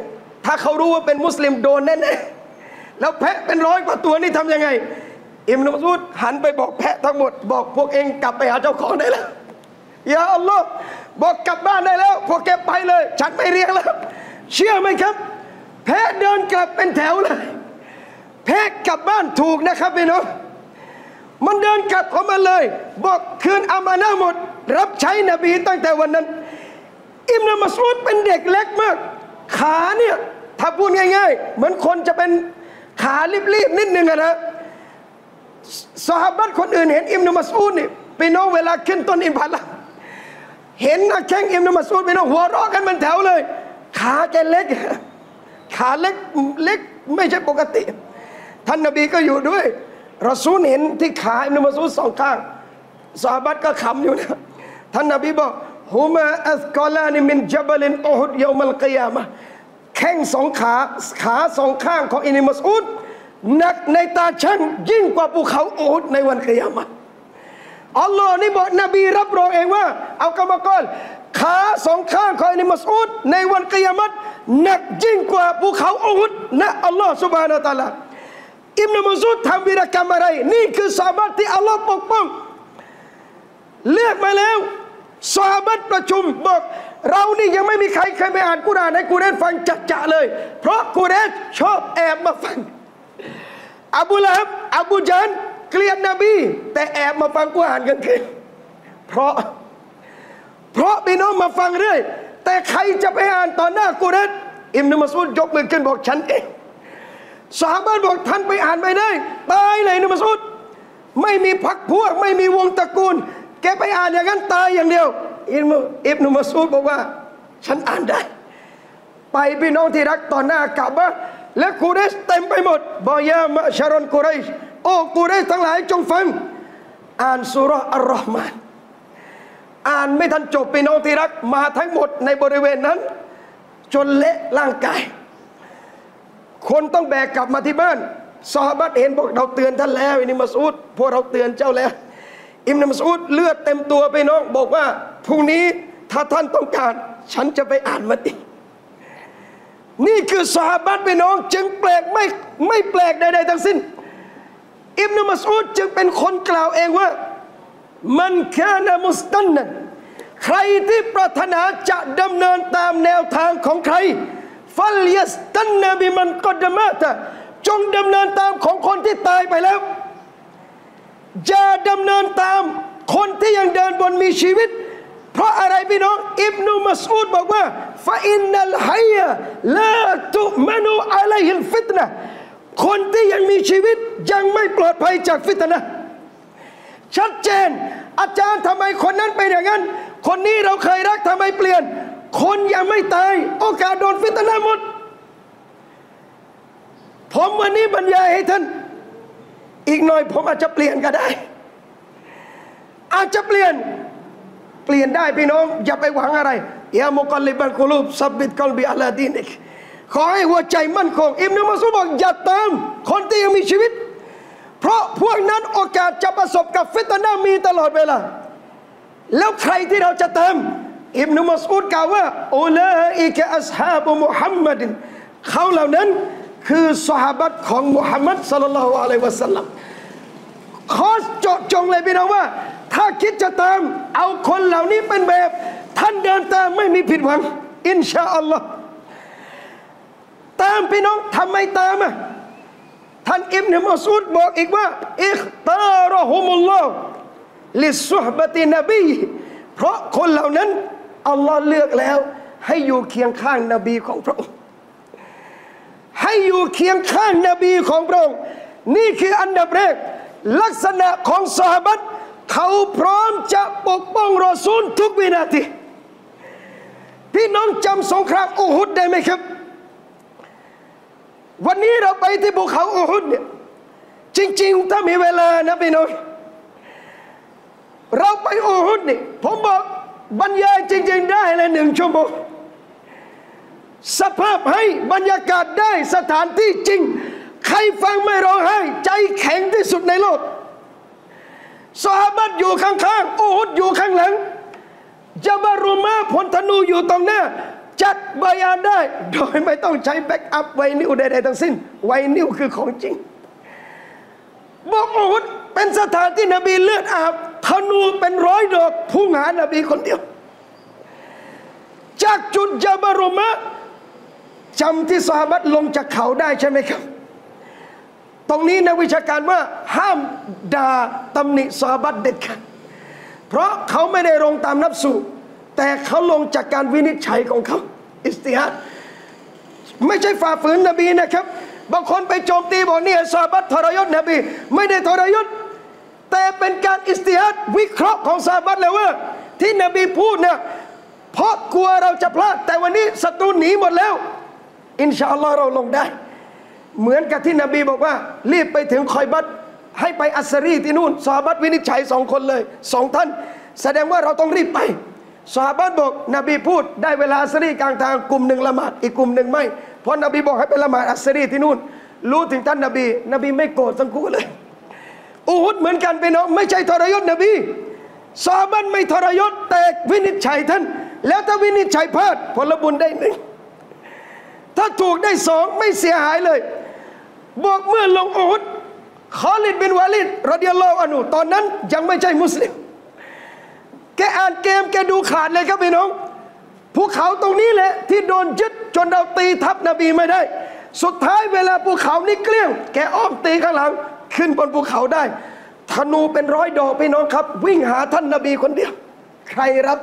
ถ้าเขารู้ว่าเป็นมุสลิมโดนแน่ๆแล้วแพะเป็นร้อยกว่าตัวนี่ทำยังไงอิบนุมัสอูดหันไปบอกแพะทั้งหมดบอกพวกเองกลับไปหาเจ้าของได้แล้วยาอัลลอฮ์บอกกลับบ้านได้แล้วพวกแกไปเลยฉันไม่เรียกแล้วเชื่อไหมครับแพะเดินกลับเป็นแถวเลยแพะกลับบ้านถูกนะครับพี่น้องมันเดินกลับเข้ามาเลยบอกคืนอามานะห์หมดรับใช้นบีตั้งแต่วันนั้นอิบนุมัสอูดเป็นเด็กเล็กมากขาเนี่ยถ้าพูดง่ายๆเหมือนคนจะเป็นขารีบๆนิดนึงอะนะซอฮาบะห์คนอื่นเห็นอิบนุมัสอูดนี่พี่น้องเวลาขึ้นต้นอิบาดะห์เห็นนักแข่งอิบนุมัสอูดพี่น้องหัวเราะกันเป็นแถวเลยขาแกเล็กขาเล็กเล็กไม่ใช่ปกติท่านนบีก็อยู่ด้วยรอซูลเห็นที่ขาอิบนุมัสอูดสองข้างซอฮาบะห์ก็ขำอยู่นะท่านนบีบอกฮุมาอัสกอลานิมินจับลินอูฮุดยอมัลกิยามะห์แข้งสองขาขาสองข้างของอิบนุมัสอูดหนักในตาช่างยิ่งกว่าภูเขาอูฮุดในวันกิยามะห์อัลลอฮ์นี่บอกนบีรับรองเองว่าเอากรรมกรขาสองข้างของอิบนุมัสอูดในวันกิยามะห์หนักยิ่งกว่าภูเขาอูฮุดนะอัลลอฮ์ซุบฮานะฮูวะตะอาลาอิบนุมัสอูดทำวีรกรรมอะไรนี่คือซอฮาบะห์ที่อัลลอฮ์ปกป้องเลือกมาแล้วซอฮาบะห์ประชุมบอกเรานี่ยังไม่มีใครเคยไปอ่านกุรอานให้กุเรชฟังจัดจะเลยเพราะกุเรชชอบแอบมาฟังอบูละฮับอบูญัลเกลียดนบีแต่แอบมาฟังกุรอานกันคืนเพราะเพราะพี่น้องมาฟังเรื่อยแต่ใครจะไปอ่านต่อหน้ากุเรชอิบนุมัสอูดยกมือขึ้นบอกฉันเองซอฮาบะห์บอกท่านไปอ่านไม่ได้ตายเลยอิบนุมัสอูดไม่มีพรรคพวกไม่มีวงตระกูลแกไปอ่านอย่างนั้นตายอย่างเดียวอิบนุมัสอูดบอกว่าฉันอ่านได้ไปพี่น้องที่รักต่อหน้ากะบะห์และกุเรชเต็มไปหมดบอยามะชารอนกุเรชโอ้กุเรชทั้งหลายจงฟังอ่านซูเราะห์อัลเราะห์มานอ่านไม่ทันจบพี่น้องที่รักมาทั้งหมดในบริเวณนั้นจนเละร่างกายคนต้องแบกกลับมาที่บ้านซอฮาบะห์เห็นบอกเราเตือนท่านแล้วอิบนุมัสอูดพวกเราเตือนเจ้าแล้วอิบนุมัสอูดเลือดเต็มตัวไปน้องบอกว่าพรุ่งนี้ถ้าท่านต้องการฉันจะไปอ่านมันอีกนี่คือซอฮาบะห์ไปน้องจึงแปลกไม่ไม่แปลกใดๆทั้งสิ้นอิบนุมัสอูดจึงเป็นคนกล่าวเองว่ามันคานะมุสตันนันใครที่ปรารถนาจะดำเนินตามแนวทางของใครฟัลยัสตันนะบิมันกอดมะตะจงดำเนินตามของคนที่ตายไปแล้วอย่าดำเนินตามคนที่ยังเดินบนมีชีวิตเพราะอะไรพี่น้องอิบนุมัสอูดบอกว่าฟาอินนัลฮัยลาตุมานูอะลัยฮิลฟิตนะคนที่ยังมีชีวิตยังไม่ปลอดภัยจากฟิตนะชัดเจนอาจารย์ทำไมคนนั้นเป็นอย่างนั้นคนนี้เราเคยรักทำไมเปลี่ยนคนยังไม่ตายโอกาสโดนฟิตนะหมดผมวันนี้บรรยายให้ท่านอีกหน่อยผมอาจจะเปลี่ยนก็ได้อาจจะเปลี่ยนเปลี่ยนได้พี่น้องอย่าไปหวังอะไรยามุกัลลิบัลกุลูบซับบิตกัลบิอัลาดีนิกขอให้หัวใจมั่นคงอิบนุมัสอูดบอกอย่าตามคนที่ยังมีชีวิตเพราะพวกนั้นโอกาสจะประสบกับฟิตนะห์มีตลอดเวลาแล้วใครที่เราจะตามอิบนุมัสอูดกล่าวว่าอูลาอิกะอัศฮาบุมุฮัมมัดเขาเหล่านั้นคือซอฮาบะห์ของมุฮัมมัดศ็อลลัลลอฮุอะลัยฮิวะซัลลัมขอเจาะจงเลยพี่น้องว่าถ้าคิดจะตามเอาคนเหล่านี้เป็นแบบท่านเดินตามไม่มีผิดหวังอินชาอัลลอฮ์ตามพี่น้องทำไมตามอ่ะท่านอิบนุมัสอูดบอกอีกว่าอิคตารฮุมุลลอฮ์ลิซุฮบะตินบีเพราะคนเหล่านั้นอัลลอฮ์เลือกแล้วให้อยู่เคียงข้างนบีของพระองค์ให้อยู่เคียงข้างนบีของพระองค์นี่คืออันดับแรกลักษณะของซอฮาบะห์เขาพร้อมจะปกป้องรอซูลทุกวินาทีพี่น้องจำสงครามอูฮุดได้ไหมครับวันนี้เราไปที่ภูเขาอูฮุดเนี่ยจริงๆถ้ามีเวลานะพี่น้องเราไปอูฮุดนี่ผมบอกบรรยายจริงๆได้เลยหนึ่งชั่วโมงสภาพให้บรรยากาศได้สถานที่จริงใครฟังไม่ร้องไห้ใจแข็งที่สุดในโลกซอฮาบะห์อยู่ข้างๆอูฮุดอยู่ข้างหลังญะบะรุมาพลธนูอยู่ตรงหน้าจัดบายานได้โดยไม่ต้องใช้แบ็กอัพไวนิวใดๆทั้งสิ้นไวนิวคือของจริงบอกอูดเป็นสถานที่นบีเลือดอาบธนูเป็นร้อยดอกพุ่งหานบีคนเดียวจากจุดญะบะรุมะจำที่ซอฮาบะห์ลงจากเขาได้ใช่ไหมครับตรงนี้นักวิชาการว่าห้ามด่าตำหนิซอฮาบะห์เด็ดขาดเพราะเขาไม่ได้ลงตามนัฟสุแต่เขาลงจากการวินิจฉัยของเขาอิสติฮาดไม่ใช่ฝ่าฝืนนบีนะครับบางคนไปโจมตีบอกเนี่ยซอฮาบะห์ทรยศนบีไม่ได้ทรยศแต่เป็นการอิสติฮาดวิเคราะห์ของซอฮาบะห์เลยว่าที่นบีพูดเนี่ยเพราะกลัวเราจะพลาดแต่วันนี้ศัตรูหนีหมดแล้วอินชาอัลลอฮ์เราลงได้เหมือนกับที่นบีบอกว่ารีบไปถึงคอยบัตให้ไปอัสรีที่นู่นซอฮาบะห์วินิจฉัยสองคนเลยสองท่านแสดงว่าเราต้องรีบไปซอฮาบะห์บอกนบีพูดได้เวลาอัสรีกลางทางกลุ่มหนึ่งละหมาดอีกกลุ่มหนึ่งไม่เพราะนบีบอกให้ไปละหมาดอัสรีที่นู่นรู้ถึงท่านนบีนบีไม่โกรธทั้งคู่เลยอูฮุดเหมือนกันไปน้องไม่ใช่ทรยศนบีซอฮาบะห์ไม่ทรยศแต่วินิจฉัยท่านแล้วถ้าวินิจฉัยพลาดผลบุญได้หนึ่งถ้าถูกได้สองไม่เสียหายเลยบอกเมื่อลงอูฮุดคอลิดบินวาลิดรอฎิยัลลอฮุอันฮุตอนนั้นยังไม่ใช่มุสลิมแกอ่านเกมแกดูขาดเลยครับพี่น้องภูเขาตรงนี้แหละที่โดนยึดจนเราตีทับนบีไม่ได้สุดท้ายเวลาภูเขานี้เกลี้ยงแกอ้อมตีข้างหลังขึ้นบนภูเขาได้ธนูเป็นร้อยดอกพี่น้องครับวิ่งหาท่านนบีคนเดียวใครรับ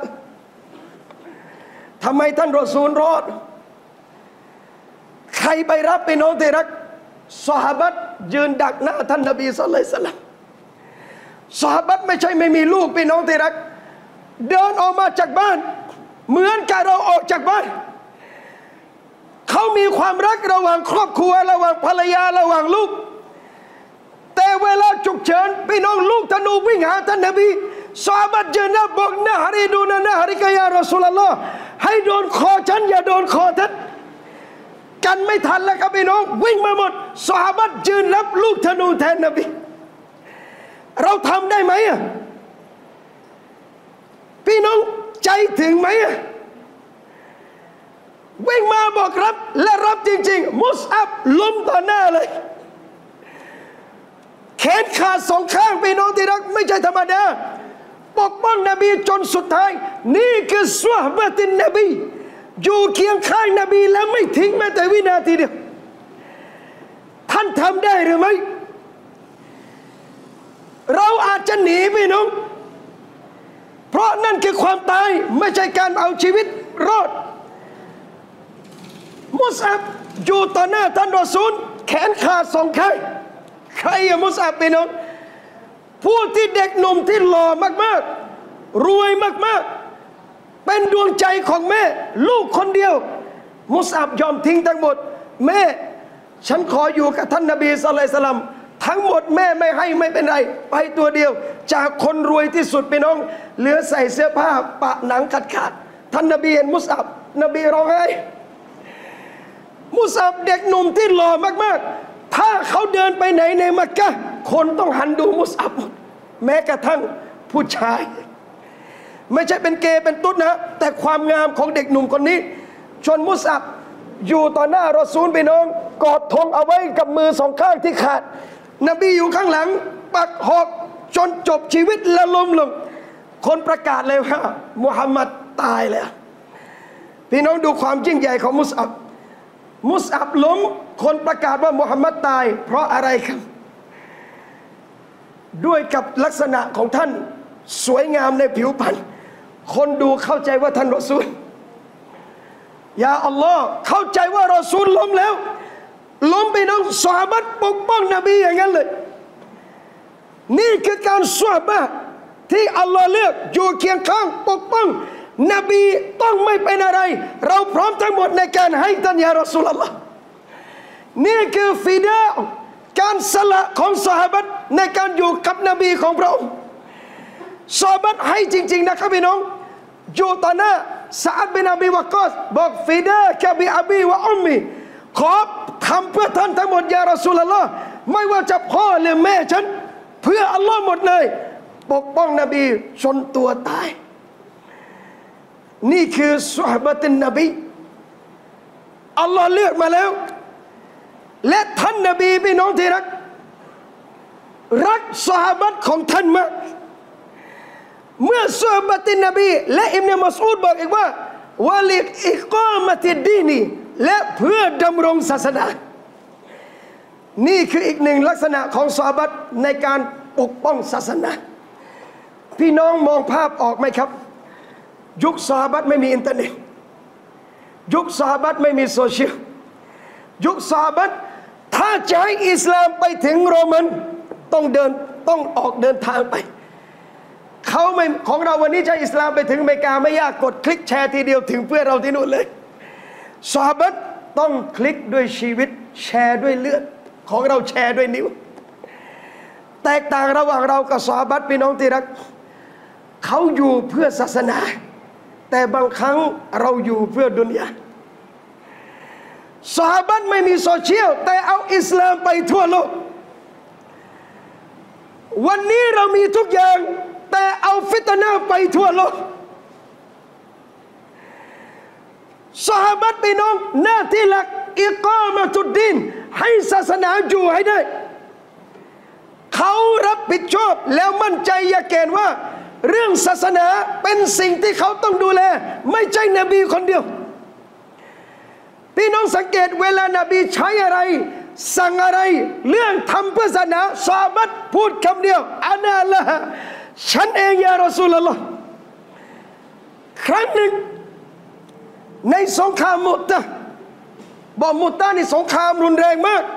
ทำไมท่านรอซูลรอดใครไปรับพี่น้องที่รักซอฮาบะห์ยืนดักหน้าท่านนบีศ็อลลัลลอฮุอะลัยฮิวะซัลลัมซอฮาบะห์ไม่ใช่ไม่มีลูกพี่น้องที่รักเดินออกมาจากบ้านเหมือนกับเราออกจากบ้านเขามีความรักระหว่างครอบครัวระหว่างภรรยาระหว่างลูกแต่เวลาฉุกเฉินพี่น้องลูกธนูวิ่งหาท่านนบีซอฮาบะห์ยืนนะบอกนะฮาริดูนะนะฮาริกะยารอซูลุลลอฮ์ให้โดนคอฉันอย่าโดนคอท่านกันไม่ทันแล้วครับพี่น้องวิ่งมาหมดซอฮาบะห์ยืนรับลูกธนูแทนนบีเราทำได้ไหมอ่ะพี่น้องใจถึงไหมอ่ะวิ่งมาบอกรับและรับจริงๆมุสอับล้มต่อหน้าเลยแขนขาดสองข้างพี่น้องที่รักไม่ใช่ธรรมดาปกป้องนบีจนสุดท้ายนี่คือซอฮาบะห์นบีอยู่เคียงข้างนบีและไม่ทิ้งแม้แต่วินาทีเดียวท่านทำได้หรือไม่เราอาจจะหนีพี่น้องเพราะนั่นคือความตายไม่ใช่การเอาชีวิตรอดมุสอับอยู่ต่อหน้าท่านรอซูลแขนขาดสองข้างใครอะมุสอับพี่น้องผู้ที่เด็กหนุ่มที่หล่อมากๆรวยมากๆเป็นดวงใจของแม่ลูกคนเดียวมุสอับยอมทิ้งทั้งหมดแม่ฉันขออยู่กับท่านนบีศ็อลลัลลอฮุอะลัยฮิวะซัลลัมทั้งหมดแม่ไม่ให้ไม่เป็นไรไปตัวเดียวจากคนรวยที่สุดพี่น้องเหลือใส่เสื้อผ้าปะหนังขาดขาดท่านนบีเห็นมุสอับนบีร้องไห้มุสอับเด็กหนุ่มที่หล่อมากๆถ้าเขาเดินไปไหนในมักกะฮ์คนต้องหันดูมุสอับหมดแม้กระทั่งผู้ชายไม่ใช่เป็นเกย์เป็นตุ๊ดนะแต่ความงามของเด็กหนุ่มคนนี้ชนมุสอับอยู่ต่อหน้ารอซูลพี่น้องกอดธงเอาไว้กับมือสองข้างที่ขาดนบีอยู่ข้างหลังปักหอกจนจบชีวิตและล้มลงคนประกาศเลยว่ามุฮัมมัดตายแล้วพี่น้องดูความยิ่งใหญ่ของมุสอับมุสอับล้มคนประกาศว่ามุฮัมมัดตายเพราะอะไรครับด้วยกับลักษณะของท่านสวยงามในผิวพรรณคนดูเข้าใจว่าท่านรอซูลยาอัลลอฮ์เข้าใจว่ารอซูลล้มแล้วล้มไปน้องซอฮาบะห์ปกป้องนบีอย่างนั้นเลยนี่คือการซอฮาบะห์ที่อัลลอฮ์เลือกอยู่เคียงข้างปกป้องนบีต้องไม่เป็นอะไรเราพร้อมทั้งหมดในการให้ท่านยารอซูลุลลอฮ์นี่คือฟิดาการสละของซอฮาบะห์ในการอยู่กับนบีของพระองค์ซอฮาบะห์ให้จริงๆนะครับพี่น้องอยู่ต่อหน้าซะอัดบินอบีวะกอสบอกฟิดากะบิอบีวะอุมมีขอทำเพื่อท่านทั้งหมดยารอซูลุลลอฮ์ไม่ว่าจะพ่อหรือแม่ฉันเพื่ออัลลอฮ์หมดเลยปกป้องนบีจนตัวตายนี่คือซอฮาบะห์นบีอัลลอฮ์เลือกมาแล้วและท่านนบีพี่น้องที่รักรักซอฮาบะห์ของท่านมากเมื่อซอฮาบะห์นบีและอิบนุมัสอูดบอกอีกว่าวะลิอิกอมะติดดีนีและเพื่อดำรงศาสนานี่คืออีกหนึ่งลักษณะของซอฮาบะห์ในการปกป้องศาสนาพี่น้องมองภาพออกไหมครับยุคซอฮาบะห์ไม่มีอินเทอร์เน็ตยุคซอฮาบะห์ไม่มีโซเชียลยุคซอฮาบะห์ถ้าจะให้อิสลามไปถึงโรมันต้องเดินต้องออกเดินทางไปเขาไม่ของเราวันนี้จะอิสลามไปถึงอเมริกาไม่ยากกดคลิกแชร์ทีเดียวถึงเพื่อนเราที่นู่นเลยซอฮาบะห์ต้องคลิกด้วยชีวิตแชร์ด้วยเลือดของเราแชร์ด้วยนิ้วแตกต่างระหว่างเรากับซอฮาบะห์พี่น้องที่รักเขาอยู่เพื่อศาสนาแต่บางครั้งเราอยู่เพื่อดุนยาซอฮาบะห์ไม่มีโซเชียลแต่เอาอิสลามไปทั่วโลกวันนี้เรามีทุกอย่างแต่เอาฟิตนะห์ไปทั่วโลกซอฮาบะห์พี่น้องหน้าที่หลักอิกอมะตุดดีนให้ศาสนาอยู่ให้ได้เขารับผิดชอบแล้วมั่นใจยาเกณฑ์ว่าเรื่องศาสนาเป็นสิ่งที่เขาต้องดูแลไม่ใช่นบีคนเดียวพี่น้องสังเกตเวลานบีใช้อะไรสั่งอะไรเรื่องทำเพื่อศาสนาซอฮาบะห์พูดคำเดียวอานาละฉันเองยารอซูลุลลอฮ์ครั้งหนึ่งในสงครามมุตตะบอกมุตตะนี่สงครามรุนแรงมาก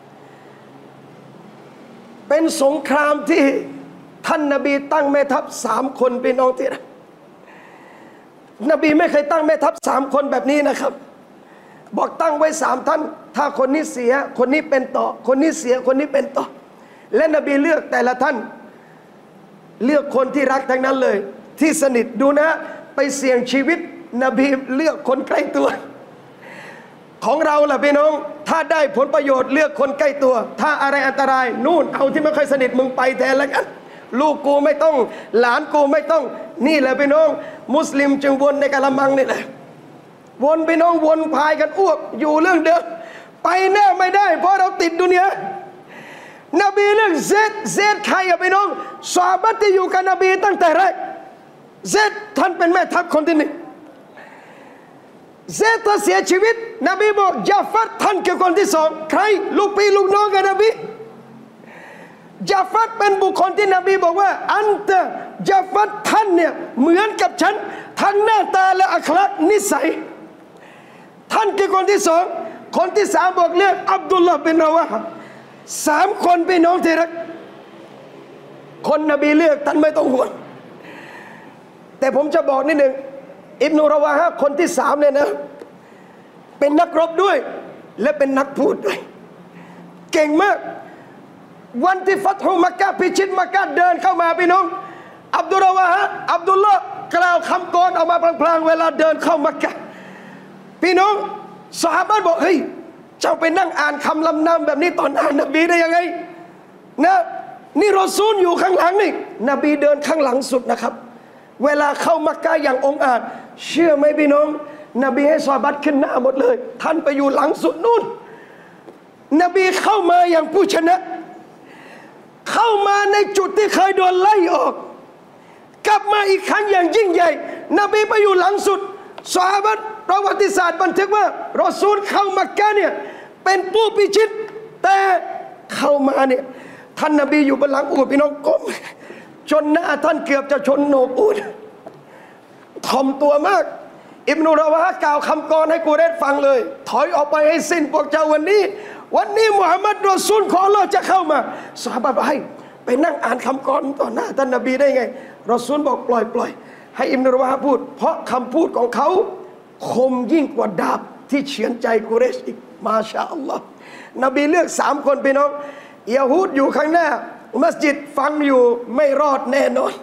เป็นสงครามที่ท่านนบีตั้งแม่ทัพสามคนพี่น้องที่รักนบีไม่เคยตั้งแม่ทัพสามคนแบบนี้นะครับบอกตั้งไว้สามท่านถ้าคนนี้เสียคนนี้เป็นต่อคนนี้เสียคนนี้เป็นต่อและนบีเลือกแต่ละท่านเลือกคนที่รักทั้งนั้นเลยที่สนิทดูนะไปเสี่ยงชีวิตนบีเลือกคนใกล้ตัวของเราล่ะพี่น้องถ้าได้ผลประโยชน์เลือกคนใกล้ตัวถ้าอะไรอันตรายนู่นเอาที่ไม่ค่อยสนิทมึงไปแทนแล้วกันลูกกูไม่ต้องหลานกูไม่ต้องนี่แหละพี่น้องมุสลิมจึงวนในกะละมังนี่แหละวนพี่น้องวนพายกันอ้วกอยู่เรื่องเดิมไปแน่ไม่ได้เพราะเราติดดุนยานบีเรื่องเซดเซดใครอะพี่น้องซอฮาบะห์ที่อยู่กับนบีตั้งแต่แรกเซดท่านเป็นแม่ทัพคนที่หนึ่งเซดถ้าเสียชีวิตนบีบอกญาฟัรท่านคือคนที่สองใครลูกพี่ลูกน้องกับนบีญาฟัรเป็นบุคคลที่นบีบอกว่าอันตะญาฟัรท่านเนี่ยเหมือนกับฉันทั้งหน้าตาและอัคลักนิสัยท่านคือคนที่สองคนที่สามบอกเลือกอับดุลลาห์บินราวะฮ์สามคนพี่น้องที่รักคนนบีเลือกท่านไม่ต้องห่วงแต่ผมจะบอกนิดหนึ่งอิบนุราวะฮะคนที่สามเนี่ยนะเป็นนักรบด้วยและเป็นนักพูดด้วยเก่งมากวันที่ฟัตฮุมักกะฮ์พิชิตมักกะฮ์เดินเข้ามาพี่น้องอับดุลราวะฮะอับดุลลาห์กล่าวคำกรออกมาพลางๆเวลาเดินเข้ามักกะฮ์พี่น้องซอฮาบะห์บอกเฮ้ยเจ้าไปนั่งอ่านคำลำนำแบบนี้ตอนอ่านนบีได้ยังไงนะนี่รอซูลอยู่ข้างหลังนี่นบีเดินข้างหลังสุดนะครับเวลาเข้ามักกะฮ์อย่างองอาจเชื่อไหมพี่น้องนบีให้ซอฮาบะห์ขึ้นหน้าหมดเลยท่านไปอยู่หลังสุดนู่นนบีเข้ามาอย่างผู้ชนะเข้ามาในจุดที่เคยโดนไล่ออกกลับมาอีกครั้งอย่างยิ่งใหญ่นบีไปอยู่หลังสุดซอฮาบะห์ประวัติศาสตร์บันทึกว่ารอซูลเข้ามักกะฮ์เนี่ยเป็นผู้พิชิตแต่เข้ามาเนี่ยท่านนบีอยู่บนหลังอูฐพี่น้องก้มจนหน้าท่านเกือบจะชนโหนกอูฐถ่อมตัวมากอิบนุราวะฮะกล่าวคำกรให้กูเรชฟังเลยถอยออกไปให้สิ้นพวกเจ้าวันนี้วันนี้มุฮัมมัดรอซูลของอัลเลาะห์จะเข้ามาซอฮาบะห์บอกให้ไปนั่งอ่านคำกรต่อหน้าท่านนบีได้ไงรอซูลบอกปล่อยปล่อยให้อิบนุราวะฮะพูดเพราะคำพูดของเขาคมยิ่งกว่าดาบที่เฉือนใจกุเรชอีกมาชาอัลลอฮ์นบีเลือกสามคนพี่น้องยะฮูดอยู่ข้างหน้ามัสยิดฟังอยู่ไม่รอดแน่นอน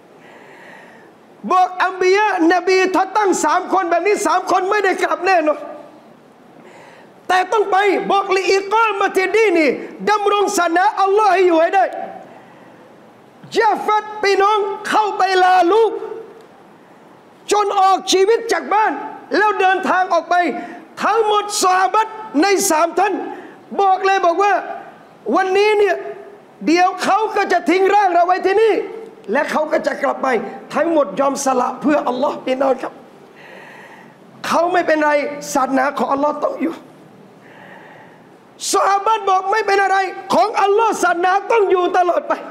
บอกอัมบิยะนบีถ้าตั้งสามคนแบบนี้สามคนไม่ได้กลับแน่นอนแต่ต้องไปบอกลิอิกอมะติดีนีดำรงศาสนาอัลลอฮ์ให้อยู่ให้ได้ญาฟัรพี่น้องเข้าไปลาลูกจนออกชีวิตจากบ้านแล้วเดินทางออกไปททั้งหมดซอฮาบะห์ในสามท่านบอกเลยบอกว่าวันนี้เนี่ยเดี๋ยวเขาก็จะทิ้งร่างเราไว้ที่นี่และเขาก็จะกลับไปทั้งหมดยอมสละเพื่ออัลลอฮ์พี่น้องครับเขาไม่เป็นไรศาสนาของอัลลอฮ์ต้องอยู่ซอฮาบะห์บอกไม่เป็นอะไรของอัลลอฮ์ศาสนาต้องอยู่ตลอดไป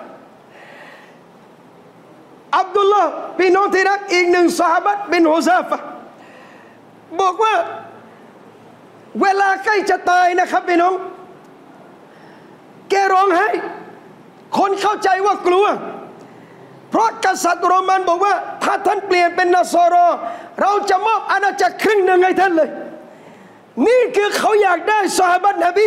อับดุลลาห์พี่น้องที่รักอีกหนึ่งซอฮาบะห์บินฮุซาฟะห์บอกว่าเวลาใกล้จะตายนะครับพี่น้องแกร้องไห้คนเข้าใจว่ากลัวเพราะกษัตริย์โรมันบอกว่าถ้าท่านเปลี่ยนเป็นนัสรอเราจะมอบอาณาจักรครึ่งหนึ่งให้ท่านเลยนี่คือเขาอยากได้ซอฮาบะห์นบี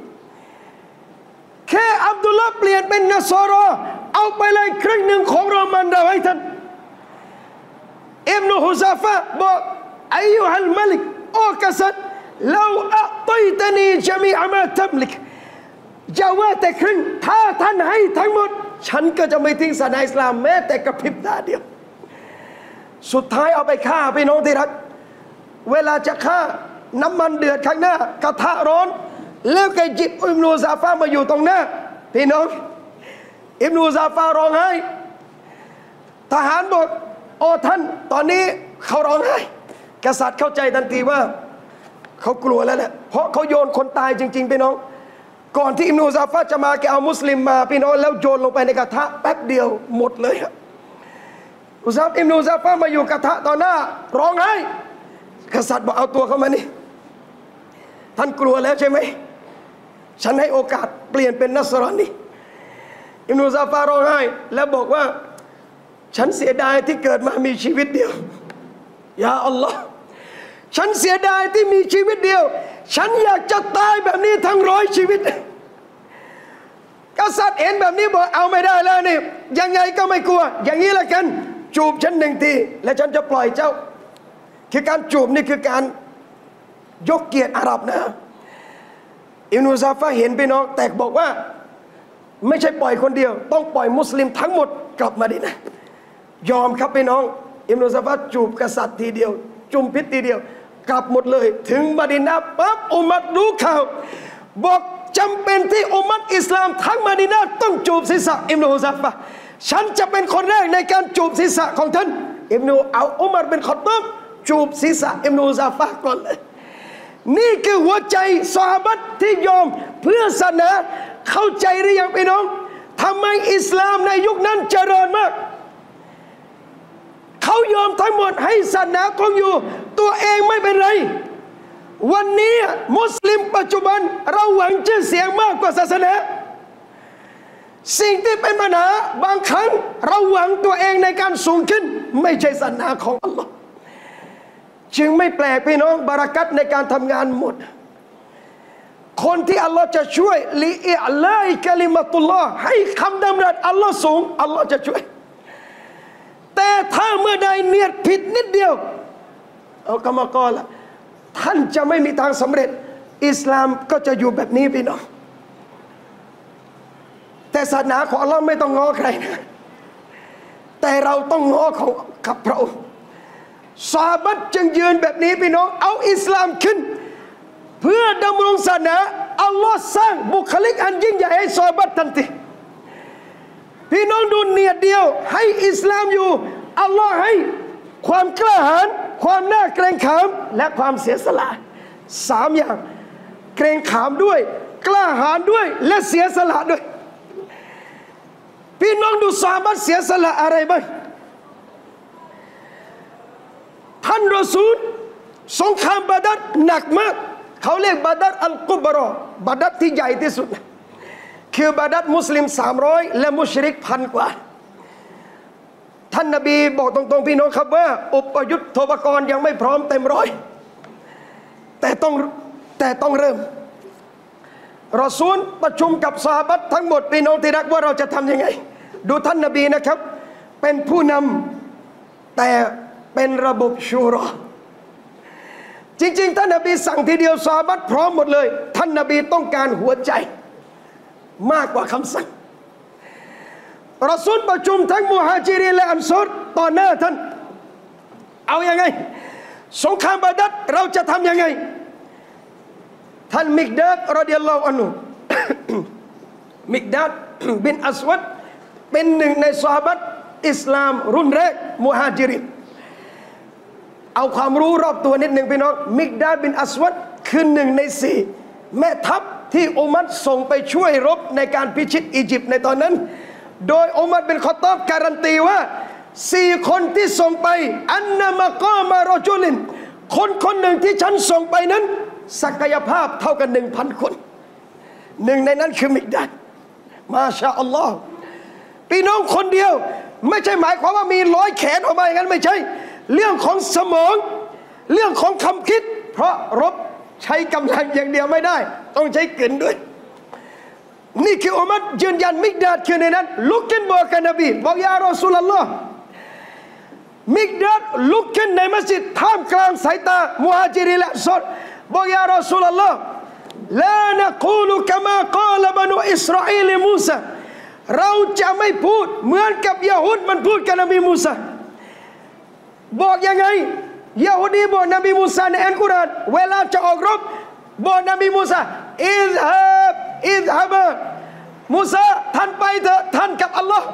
แค่อับดุลลาห์เปลี่ยนเป็นนัสรอเอาไปเลยครึ่งหนึ่งของโรมันเราให้ท่านอิบนุฮุซาฟะห์บอกอายุฮัลมลิกโอ้กษัตริย์เราอัตยตนีจามีอามาตัมลิกจะว่าแต่ครึ่งถ้าท่านให้ทั้งหมดฉันก็จะไม่ทิ้งศาสนาอิสลามแม้แต่กระพริบตาเดียวสุดท้ายเอาไปฆ่าพี่น้องที่รักเวลาจะฆ่าน้ำมันเดือดข้างหน้ากระทะร้อนแล้วก็จิบอิบนุซาฟามาอยู่ตรงหน้าพี่น้องอิบนุซาฟาร้องไห้ทหารบอกโอ้ท่านตอนนี้เขาร้องไห้กษัตริย์เข้าใจทันทีว่าเขากลัวแล้วแหละเพราะเขาโยนคนตายจริงๆพี่น้องก่อนที่อิบนุซาฟาจะมาแกเอามุสลิมมาพี่น้องแล้วโยนลงไปในกระทะแป๊บเดียวหมดเลยครับอุซาฟอิบนุซาฟามาอยู่กระทะต่อหน้าร้องไห้กษัตริย์บอกเอาตัวเข้ามานี่ท่านกลัวแล้วใช่ไหมฉันให้โอกาสเปลี่ยนเป็นนัสรอนีอิบนุซาฟาร้องไห้แล้วบอกว่าฉันเสียดายที่เกิดมามีชีวิตเดียวยาอัลลอฮ์ฉันเสียดายที่มีชีวิตเดียวฉันอยากจะตายแบบนี้ทั้งร้อยชีวิตกษัตริย์เห็นแบบนี้บอกเอาไม่ได้แล้วนี่ยังไงก็ไม่กลัวอย่างนี้ละกันจูบฉันหนึ่งทีและฉันจะปล่อยเจ้าคือการจูบนี่คือการยกเกียรติอาหรับนะอิบนุซาฟาเห็นพี่น้องแต่บอกว่าไม่ใช่ปล่อยคนเดียวต้องปล่อยมุสลิมทั้งหมดกลับมาดินะยอมครับพี่น้องอิบนุซาฟาจูบกษัตริย์ทีเดียวจุ่มพิษทีเดียวกลับหมดเลยถึงมะดีนะห์ปั๊บอุมัรรู้ข่าวบอกจำเป็นที่อุมัรอิสลามทั้งมะดีนะห์ต้องจูบศีรษะอิบนุฮุซาฟะห์ฉันจะเป็นคนแรกในการจูบศีรษะของท่านอิบนุเอาอุมัรเป็นขอฏอบจูบศีรษะอิบนุฮุซาฟะห์ก่อนเลยนี่คือหัวใจซอฮาบะห์ที่ยอมเพื่อศาสนาเข้าใจหรือยังพี่น้องทำไมอิสลามในยุคนั้นเจริญมากเขายอมทั้งหมดให้ศาสนาคงอยู่ตัวเองไม่เป็นไรวันนี้มุสลิมปัจจุบันเราหวังชื่อเสียงมากกว่าศาสนาสิ่งที่เป็นปัญหาบางครั้งเราหวังตัวเองในการสูงขึ้นไม่ใช่ศาสนาของอัลลอฮ์จึงไม่แปลกพี่น้องบารักัตในการทำงานหมดคนที่อัลลอฮ์จะช่วยลิอิอลาอิกะลิมะตุลลอฮ์ให้คำดำรัสอัลลอฮ์สูงอัลลอฮ์จะช่วยแต่ถ้าเมื่อใดเนียดผิดนิดเดียวเอากรรมกรละท่านจะไม่มีทางสำเร็จอิสลามก็จะอยู่แบบนี้พี่น้องแต่ศาสนาของอัลลอฮ์ไม่ต้องง้อใครนะแต่เราต้องง้อของกับพระองค์ซอฮาบะห์จึงยืนแบบนี้พี่น้องเอาอิสลามขึ้นเพื่อดำรงศาสนาอัลลอฮ์สร้างบุคลิกอันยิ่งใหญ่ให้ซอฮาบะห์ทันทีพี่น้องดูเนียดเดียวให้อิสลามอยู่อัลลอฮ์ให้ความกล้าหาญความน่าเกรงขามและความเสียสละสามอย่างเกรงขามด้วยกล้าหาญด้วยและเสียสละด้วยพี่น้องดูซอฮาบะห์เสียสละอะไรบ้างท่านรอซูลสงครามบาดัรหนักมากเขาเรียกบาดัรอัลกุบรอบาดัรที่ใหญ่ที่สุดคือบาดัรมุสลิมสามร้อยและมุชริกพันกว่าท่านนบีบอกตรงๆพี่น้องครับว่าอุปยุทโธปกรณ์ยังไม่พร้อมเต็มร้อยแต่ต้องแต่ต้องเริ่มรอซูลประชุมกับซอฮาบะห์ทั้งหมดพี่น้องที่รักว่าเราจะทำยังไงดูท่านนบีนะครับเป็นผู้นำแต่เป็นระบบชูรอจริงๆท่านนบีสั่งทีเดียวซอฮาบะห์พร้อมหมดเลยท่านนบีต้องการหัวใจมากกว่าคำสั่งรอซูลประชุมทั้งมุฮาจิรินและอันซอรต่อหน้าท่านเอายังไงสงครามบาดัรเราจะทำยังไงท่านมิกดาดรอฎิยัลลอฮุอันฮุ มิกดาด บินอัสวัดเป็นหนึ่งในซอฮาบะห์อิสลามรุ่นแรกมุฮาจิรินเอาความรู้รอบตัวนิดหนึ่งพี่น้องมิกดาดบินอัสวัดคือหนึ่งในสี่แม่ทัพที่อุมัรส่งไปช่วยรบในการพิชิตอียิปต์ในตอนนั้นโดยอุมัรบินคอฏฏอบการันตีว่าสี่คนที่ส่งไปอันนามะกอมารอจุลินคนคนหนึ่งที่ฉันส่งไปนั้นศักยภาพเท่ากันหนึ่งพันคนหนึ่งในนั้นคือมิกดาดมาชาอัลลอฮ์พี่น้องคนเดียวไม่ใช่หมายความว่ามีร้อยแขนออกมาอย่างนั้นไม่ใช่เรื่องของสมองเรื่องของคำคิดเพราะรบใช้กำลังอย่างเดียวไม่ได้ต้องใช้กลืนด้วยนี่คืออุมัรยืนยันมิกดาดคือในนั้นลุกขึ้นบอกกับนบีบอกยารอซูลุลลอฮ์มิกดาดลุกขึ้นในมัสยิดท่ามกลางสายตามุฮาจิรินและอันซอรบอกยารอซูลุลลอฮ์ลานะกูลุกะมากาลบนุอิสราเอลมูซาเราจะไม่พูดเหมือนกับยะฮูดมันพูดกับนบีมูซาบอกยังไงยะฮูดีบอกนบีมูซาในอัลกุรอานเวลาจะออกรบบอกนบีมูซาอิซฮับอิซฮับมูซาท่านไปเถอะท่านกับอัลลอฮ์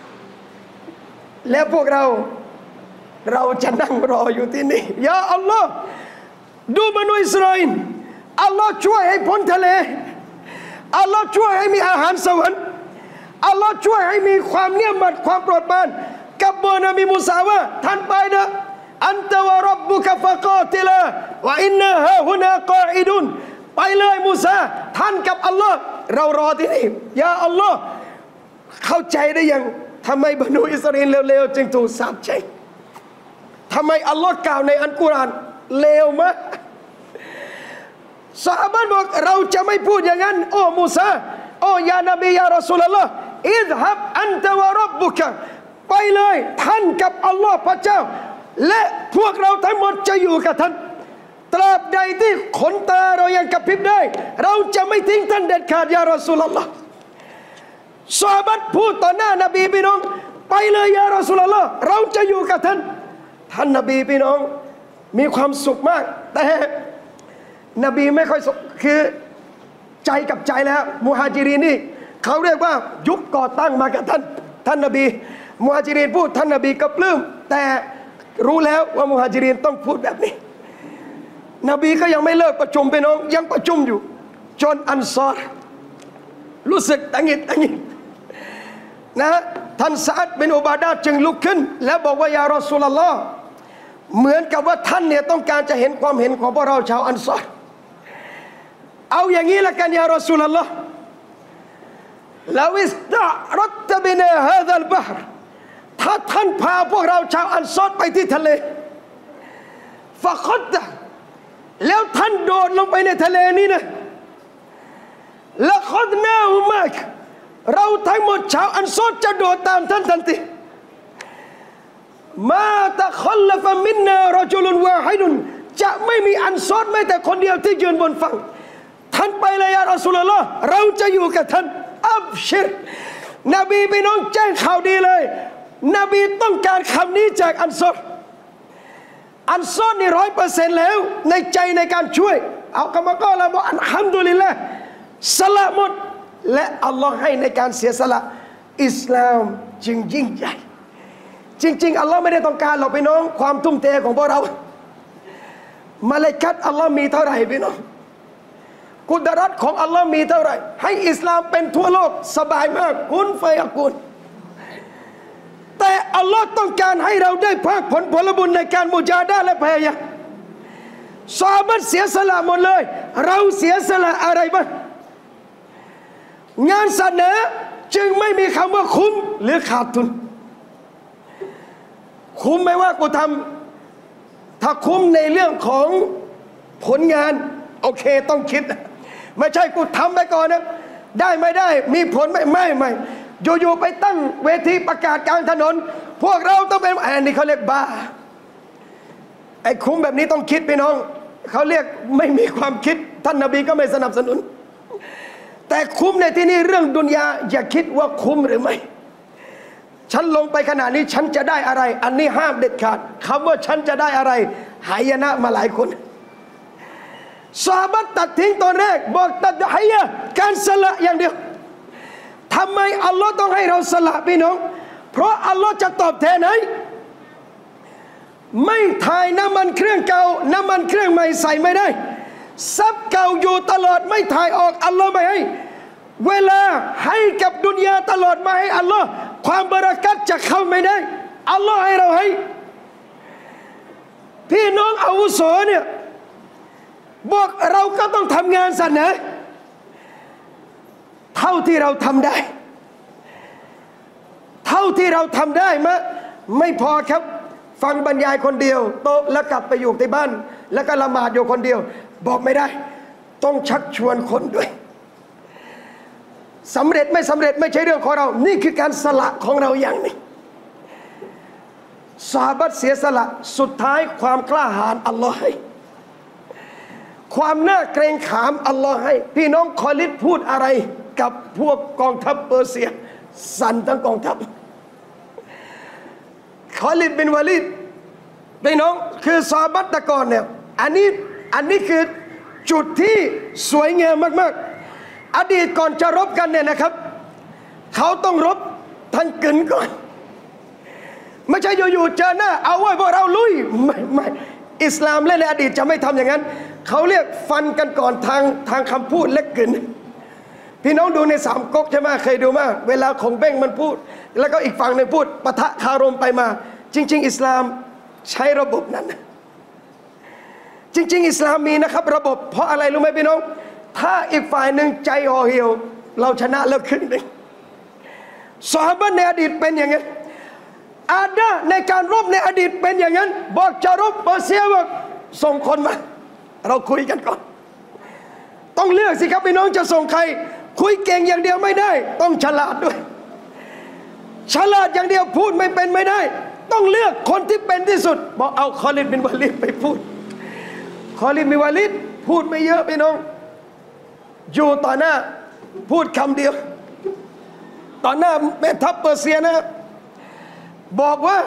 แล้วพวกเราเราจะนั่งรออยู่ที่นี่ยาอัลลอฮ์ดูบรรดาอิสราเอลอัลลอฮ์ช่วยให้พ้นทะเลอัลลอฮ์ช่วยให้มีอาหารสวรรค์อัลลอฮ์ช่วยให้มีความเนียมัดความโปรดปรานกับบอกนบีมูซาว่าท่านไปเถอะอันตะวะรับบุกฟะกาติลาวะอินนะฮาฮุนากออิดุนไปเลยมูซาท่านกับอัลลอฮ์เรารอที่นี่ยาอัลลอฮ์เข้าใจได้ยังทำไมบรรดาอิสราเอลเลวๆจึงถูกสาปแช่งทำไมอัลลอฮ์กล่าวในอัลกุรอานเลวมากซอฮาบะห์บอกเราจะไม่พูดอย่างนั้นโอ้มูซาโอ้ยานบียารอซูลุลลอฮ์อิซฮับอันตะวะรับบุกะไปเลยท่านกับอัลลอฮ์พระเจ้าและพวกเราทั้งหมดจะอยู่กับท่านตราบใดที่ขนตาเรายังกระพริบได้เราจะไม่ทิ้งท่านเด็ดขาดยารอซูลุลลอฮ์ซอฮาบะห์พูดต่อหน้านบีพี่น้องไปเลยยารอซูลุลลอฮ์เราจะอยู่กับท่านท่านนบีพี่น้องมีความสุขมากแต่นบีไม่ค่อยคือใจกับใจแล้วมุฮาจิรินนี่เขาเรียกว่ายุคก่อตั้งมากับท่านท่านนบีมุฮาจิรินพูดท่านนบีก็ปลื้มแต่รู้แล้วว่ามุฮาจิรินต้องพูดแบบนี้นบีก็ยังไม่เลิกประชุมพี่น้องยังประชุมอยู่จนอันซอรรู้สึกตังหิดตังหิดนะท่านซะอัดบินอุบาดะห์จึงลุกขึ้นแล้วบอกว่ายารอซูลุลลอฮ์เหมือนกับว่าท่านเนี่ยต้องการจะเห็นความเห็นของพวกเราชาวอันซอรเอาอย่างนี้ละกันยารอซูลุลลอฮ์ลาวิสตะรัตบินาฮาซัลบะฮร์ถ้าท่านพาพวกเราชาวอันซอรไปที่ทะเลฟะคัดแล้วท่านโดดลงไปในทะเลนี้นะละคัดนาฮุมักเราทั้งหมดชาวอันซอรจะโดดตามท่านทันทีมาตะคัลลฟะมินนารจุลุนวาฮิดุนจะไม่มีอันซอรแม้แต่คนเดียวที่ยืนบนฝั่งท่านไปเลยยารอซูลุลลอฮ์เราจะอยู่กับท่านอับชิรนบีพี่น้องแจ้งข่าวดีเลยนบีต้องการคำนี้จากอันซอรอันซอรนี่ร้อยเปอร์เซ็นต์แล้วในใจในการช่วยเอาคำว่าก็แล้วบอกอัลฮัมดุลิลละห์สละหมดและอัลลอฮ์ให้ในการเสียสละอิสลามจึงยิ่งใหญ่จริงๆอัลลอฮ์ไม่ได้ต้องการหรอกพี่น้องความทุ่มเทของพวกเรามาเลาอิกะฮ์อัลลอฮ์มีเท่าไหร่พี่น้องกุดรัตของอัลลอฮ์มีเท่าไหร่ให้อิสลามเป็นทั่วโลกสบายมากกุนไฟอักุนแต่อัลลอฮ์ต้องการให้เราได้ภาคผลผลบุญในการมุจาดะห์และพยายามซอฮาบะห์เสียสละหมดเลยเราเสียสละอะไรบ้างงานศาสนาจึงไม่มีคำว่าคุ้มหรือขาดทุนคุ้มไหมว่ากูทำถ้าคุ้มในเรื่องของผลงานโอเคต้องคิดไม่ใช่กูทำไปก่อนนะได้ไม่ได้มีผลไม่ไม่ไม่อยู่ๆไปตั้งเวทีประกาศกลางถนนพวกเราต้องเป็นอันนี้เขาเรียกบ้าไอ้คุ้มแบบนี้ต้องคิดพี่น้องเขาเรียกไม่มีความคิดท่านนบีก็ไม่สนับสนุนแต่คุ้มในที่นี้เรื่องดุนยาอย่าคิดว่าคุ้มหรือไม่ฉันลงไปขนาดนี้ฉันจะได้อะไรอันนี้ห้ามเด็ดขาดคำว่าฉันจะได้อะไรหายนะมาหลายคนซอฮาบะห์ตัดทิ้งตอนแรกบอกตัดฮิยะห์การสละอย่างเดียวทำไมอัลลอฮ์ต้องให้เราสละพี่น้องเพราะอัลลอฮ์จะตอบแทนให้ไม่ถ่ายน้ำมันเครื่องเก่าน้ำมันเครื่องใหม่ใส่ไม่ได้ทรัพย์เก่าอยู่ตลอดไม่ถ่ายออกอัลลอฮ์ไม่ให้เวลาให้กับดุนยาตลอดมาให้อัลลอฮ์ความบารักัตจะเข้าไม่ได้อัลลอฮ์ให้เราให้พี่น้องอาวุโสเนี่ยบอกเราก็ต้องทำงานสันนะเท่าที่เราทำได้เท่าที่เราทำได้มะไม่พอครับฟังบรรยายคนเดียวโต๊ะแล้วกลับไปอยู่ที่บ้านแล้วก็ละหมาดอยู่คนเดียวบอกไม่ได้ต้องชักชวนคนด้วยสำเร็จไม่สำเร็จไม่ใช่เรื่องของเรานี่คือการสละของเราอย่างหนึ่งซอฮาบะห์เสียสละสุดท้ายความกล้าหาญอัลลอฮ์ให้ความน่าเกรงขามอัลลอฮ์ให้พี่น้องคอลิดพูดอะไรกับพวกกองทัพเปอร์เซียสั่นทั้งกองทัพคอลิดบินวะลีดพี่น้องคือซอฮาบะห์ตะกอนเนี่ยอันนี้อันนี้คือจุดที่สวยงามมากๆอดีตก่อนจะรบกันเนี่ยนะครับเขาต้องรบทั้งกึนก่อนไม่ใช่อยู่ๆเจอหน้าเอาไว้พวกเราลุยไม่ไม่อิสลามและในอดีตจะไม่ทำอย่างนั้นเขาเรียกฟันกันก่อนทางทางคำพูดและกึนพี่น้องดูในสามก๊กใช่ไหมเคยดูมาเวลาของเบ้งมันพูดแล้วก็อีกฝั่งหนึ่งพูดปะทะคารมไปมาจริงๆอิสลามใช้ระบบนั้นจริงๆอิสลามมีนะครับระบบเพราะอะไรรู้ไหมพี่น้องถ้าอีกฝ่ายหนึ่งใจห่อเหี่ยวเราชนะแล้วครึ่งหนึ่งซอฮาบะห์ในอดีตเป็นอย่างนั้นอาดะในการรบในอดีตเป็นอย่างนั้นบอกจะรบเปอร์เซียบอกส่งคนมาเราคุยกันก่อนต้องเลือกสิครับพี่น้องจะส่งใครคุยเก่งอย่างเดียวไม่ได้ต้องฉลาดด้วยฉลาดอย่างเดียวพูดไม่เป็นไม่ได้ต้องเลือกคนที่เป็นที่สุดบอกเอาคอลิดบินวะลีดไปพูดคอลิดบินวะลีดพูดไม่เยอะพี่น้องอยู่ต่อหน้าพูดคำเดียวต่อหน้าแม่ทัพเปอร์เซียนะบอกว่า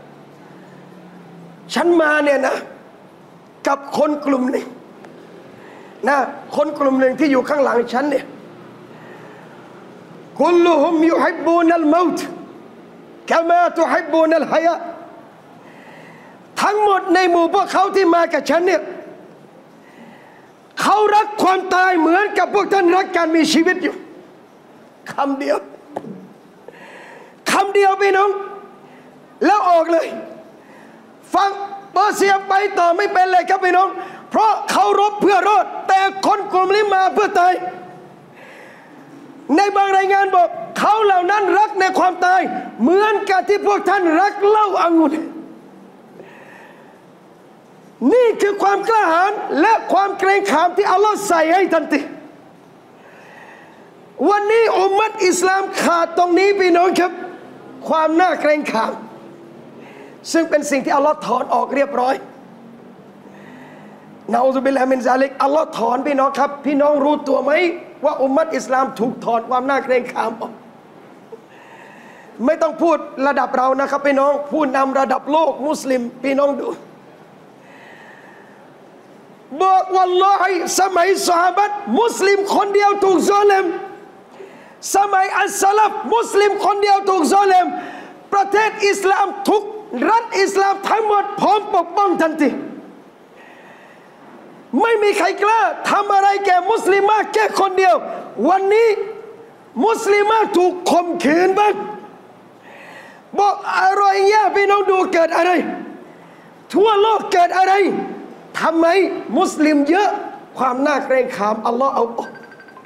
ฉันมาเนี่ยนะกับคนกลุ่มหนึ่งนะคนกลุ่มหนึ่งที่อยู่ข้างหลังฉันเนี่ยคุลลุฮุมยุฮิบบูนัลเมาต์กะมาตุฮิบบูนัลฮะยะทั้งหมดในหมู่พวกเขาที่มากับฉันเนี่ยเขารักความตายเหมือนกับพวกท่านรักการมีชีวิตอยู่คำเดียวคำเดียวพี่น้องแล้วออกเลยฟังเปอร์เซียไปต่อไม่เป็นเลยครับพี่น้องเพราะเขารบเพื่อรอดแต่คนกลุ่มนี้มาเพื่อตายในบางรายงานบอกเขาเหล่านั้นรักในความตายเหมือนกับที่พวกท่านรักเหล้าองุ่นนี่คือความกล้าหาญและความเกรงขามที่อัลลอฮ์ใส่ให้ทันทีวันนี้อุมมะฮ์อิสลามขาดตรงนี้พี่น้องครับความน่าเกรงขามซึ่งเป็นสิ่งที่อัลลอฮ์ถอนออกเรียบร้อยนะอูซุบิลลาฮิมินซาลิกอัลลอฮ์ถอนพี่น้องครับพี่น้องรู้ตัวไหมว่าอุมมะฮ์อิสลามถูกถอนความน่าเกรงขามออกไม่ต้องพูดระดับเรานะครับพี่น้องผู้นำระดับโลกมุสลิมพี่น้องดูบอกวัลลอฮิสมัยซอฮาบะห์มุสลิมคนเดียวถูกซอลิมสมัยอัสซะลัฟมุสลิมคนเดียวถูกซอลิมประเทศอิสลามทุกรัฐอิสลามทั้งหมดพร้อมปกป้องทันทีไม่มีใครกล้าทำอะไรแก่มุสลิมแค่คนเดียววันนี้มุสลิมถูกข่มขืนบ้างบอกอะไรเงี้ยพี่น้องดูเกิดอะไรทั่วโลกเกิดอะไรทำไมมุสลิมเยอะความน่าเกรงขามอัลลอฮ์เอาออก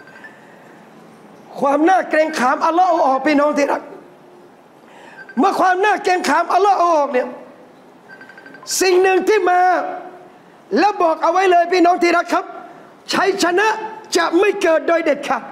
ความน่าเกรงขามอัลลอฮ์เอาออกพี่น้องที่รักเมื่อความน่าเกรงขามอัลลอฮ์เอาออกเนี่ยสิ่งหนึ่งที่มาและบอกเอาไว้เลยพี่น้องที่รักครับชัยชนะจะไม่เกิดโดยเด็ดขาด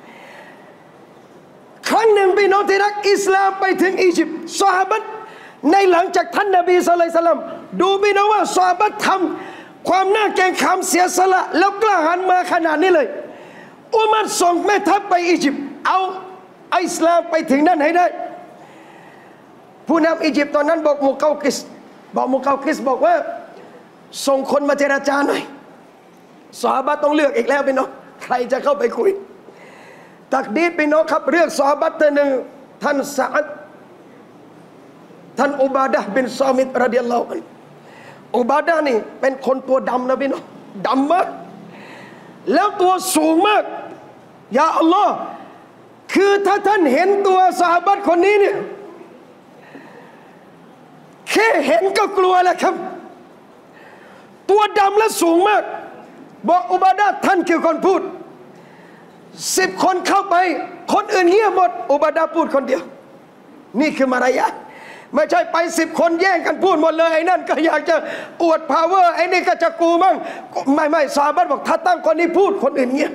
ครั้งหนึ่งพี่น้องที่รักอิสลามไปถึงอียิปต์ซอฮาบะห์ในหลังจากท่านนบีศ็อลลัลลอฮุอะลัยฮิวะซัลลัมดูพี่น้องว่าซอฮาบะห์ทำความน่าเกรงขามเสียสละแล้วกล้าหาญมาขนาดนี้เลยอุมัรส่งแม่ทัพไปอียิปต์เอาอิสลามไปถึงนั่นให้ได้ผู้นำอียิปต์ตอนนั้นบอกมุกาคิสบอกมุกาคิสบอกว่าส่งคนมาเจรจาหน่อยซอฮาบะห์ต้องเลือกอีกแล้วพี่น้องใครจะเข้าไปคุยตักดีดพี่น้องครับเรื่องซอฮาบะห์ท่านหนึ่งท่านซะอัดท่านอุบาดะห์บินซอมิตรดิยัลลอฮุอันฮุอุบาดะห์นี่เป็นคนตัวดำนะพี่น้องดำมากแล้วตัวสูงมากยาอัลลอฮ์คือถ้าท่านเห็นตัวซอฮาบะห์คนนี้เนี่ยแค่เห็นก็กลัวแล้วครับตัวดำและสูงมากบอกอุบาดะห์ท่านคือคนพูดสิบคนเข้าไปคนอื่นเงียบหมดอุบาดะห์พูดคนเดียวนี่คือมารยาทไม่ใช่ไปสิบคนแย่งกันพูดหมดเลยไอ้นั่นก็อยากจะอวด power ไอ้นี่ก็จะกูมั่งไม่ไม่ซอฮาบะห์บอกถ้าตั้งคนนี้พูดคนอื่นเงียบ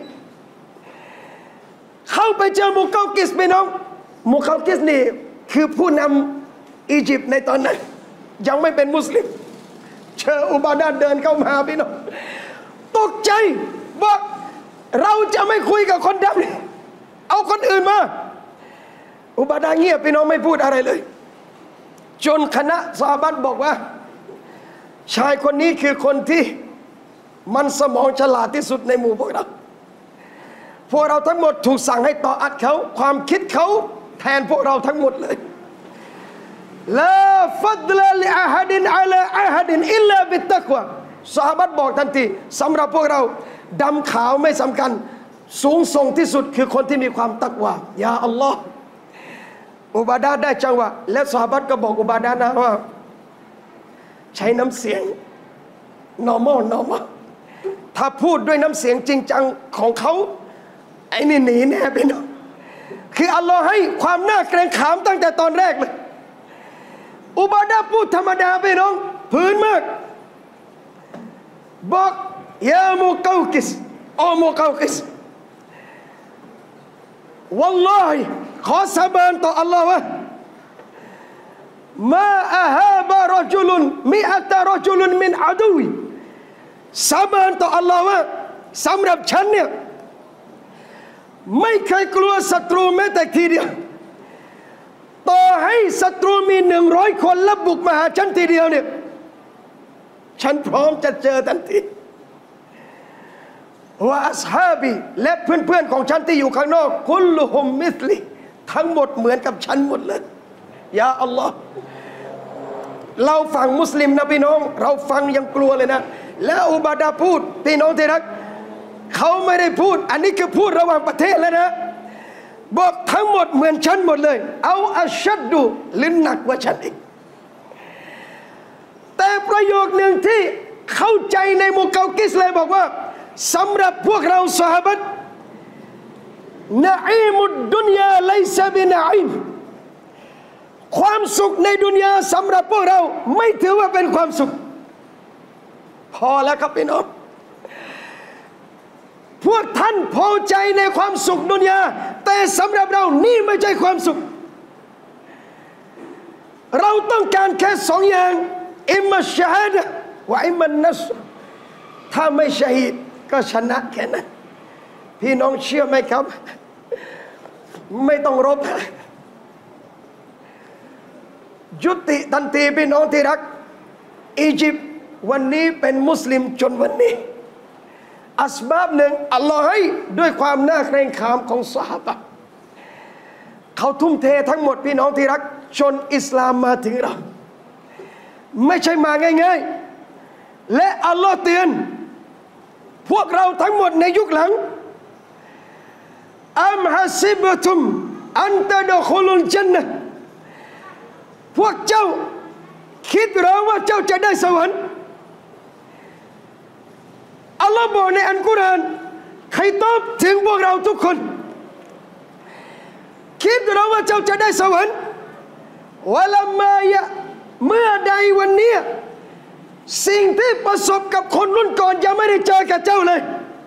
เข้าไปเจอมุกากิสพี่น้องมุกากิสนี่คือผู้นำอียิปต์ในตอนนั้นยังไม่เป็นมุสลิมเจออุบาดะห์เดินเข้ามาพี่น้องตกใจบอกเราจะไม่คุยกับคนดำนี่เอาคนอื่นมาอุบาดะห์เงียบพี่น้องไม่พูดอะไรเลยจนคณะซอฮาบะห์บอกว่าชายคนนี้คือคนที่มันสมองฉลาดที่สุดในหมู่พวกเราพวกเราทั้งหมดถูกสั่งให้ต่ออัดเขาความคิดเขาแทนพวกเราทั้งหมดเลยลาฟัดลาลิอะฮัดินอะลาอะฮัดินอิลลาบิตตักวาซอฮาบะห์บอกทันทีสำหรับพวกเราดำขาวไม่สำคัญสูงส่งที่สุดคือคนที่มีความตักวายาอัลลอฮ์อุบาดะห์ได้จังหวะและซอฮาบะห์ก็บอกอุบาดะห์นะว่าใช้น้ำเสียง normal normal ถ้าพูดด้วยน้ำเสียงจริงจังของเขาไอ้นี่หนีแน่พี่น้องคืออัลลอฮ์ให้ความน่าเกรงขามตั้งแต่ตอนแรกเลยอุบาดะห์พูดธรรมดาพี่น้องพื้นมากบอกยามุกากิสโอมุกากิสวัลลอฮิขอสาบานต่ออัลลอฮ์ว่ามาอาฮาบะรจุลุนมิอัตรจุลุนมินอาดุยสาบานต่ออัลลอฮ์ว่าสำหรับฉันเนี่ยไม่เคยกลัวศัตรูแม้แต่ทีเดียวต่อให้ศัตรูมีหนึ่งร้อยคนแล้วบุกมาหาฉันทีเดียวเนี่ยฉันพร้อมจะเจอทันทีว่าอัศฮาบีและเพื่อนๆของฉันที่อยู่ข้างนอกคุลลุฮุมมิสลิทั้งหมดเหมือนกับฉันหมดเลยยาอัลลอฮ์เราฟังมุสลิมนะพี่น้องเราฟังยังกลัวเลยนะแล้วอุบาดะห์พูดพี่น้องที่รักเขาไม่ได้พูดอันนี้คือพูดระหว่างประเทศแล้วนะบอกทั้งหมดเหมือนฉันหมดเลยเอาอัชชัดดูหรือหนักกว่าฉันอีกแต่ประโยคหนึ่งที่เข้าใจในมุกากิสเลยบอกว่าสำหรับพวกเราซอฮาบะห์นะอีมุดดุนยาไลซะบินะอีมความสุขในดุนยาสำหรับพวกเราไม่ถือว่าเป็นความสุขพอแล้วครับพี่น้องพวกท่านพอใจในความสุขดุนยาแต่สำหรับเรานี่ไม่ใช่ความสุขเราต้องการแค่สองอย่างอิมมัชชะฮาดะฮ์วะอิมมันนัสรถ้าไม่ชะฮีดก็ชนะแค่นั้นพี่น้องเชื่อไหมครับไม่ต้องรบยุติทันทีพี่น้องที่รักอียิปต์วันนี้เป็นมุสลิมจนวันนี้อัสบาบหนึ่งอัลลอฮ์ให้ด้วยความน่าเกรงขามของซอฮาบะห์เขาทุ่มเททั้งหมดพี่น้องที่รักจนอิสลามมาถึงเราไม่ใช่มาง่ายๆและอัลลอฮ์เตือนพวกเราทั้งหมดในยุคหลังอัมฮัซิบตุมอันตะดคุลุลญันนะห์พวกเจ้าคิดหรือว่าเจ้าจะได้สวรรค์อัลลอฮ์บอกในอัลกุรอานใครตอบถึงพวกเราทุกคนคิดหรือว่าเจ้าจะได้สวรรค์วะลัมมายะเมื่อใดวันนี้สิ่งที่ประสบกับคนรุ่นก่อนยังไม่ได้เจอกับเจ้าเลย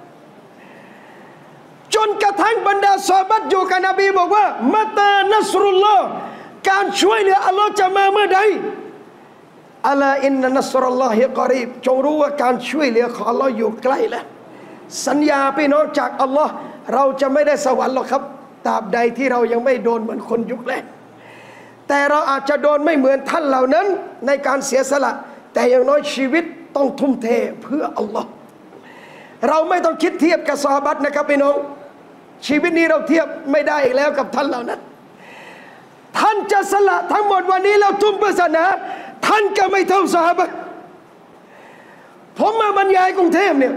จนกระทั่งบรรดาซอฮาบะห์อยู่กับนบีบอกว่ามะตานัสรุลลอฮ์การช่วยเหลืออัลลอฮ์จะมาเมื่อใดอัลาอินนัสรุลลอฮิกอรีบจงรู้ว่าการช่วยเหลือของอัลลอฮ์อยู่ใกล้แล้วสัญญาพี่น้องจากอัลลอฮ์เราจะไม่ได้สวรรค์หรอกครับตราบใดที่เรายังไม่โดนเหมือนคนยุคแรกแต่เราอาจจะโดนไม่เหมือนท่านเหล่านั้นในการเสียสละแต่อย่างน้อยชีวิตต้องทุ่มเทเพื่ออัลลอฮ์เราไม่ต้องคิดเทียบกับซอฮาบะห์นะครับพี่น้องชีวิตนี้เราเทียบไม่ได้อีกแล้วกับท่านเหล่านั้นท่านจะสละทั้งหมดวันนี้เราทุ่มเพื่อศาสนาท่านก็ไม่เท่าซอฮาบะห์ผมมาบรรยายกรุงเทพเนี่ย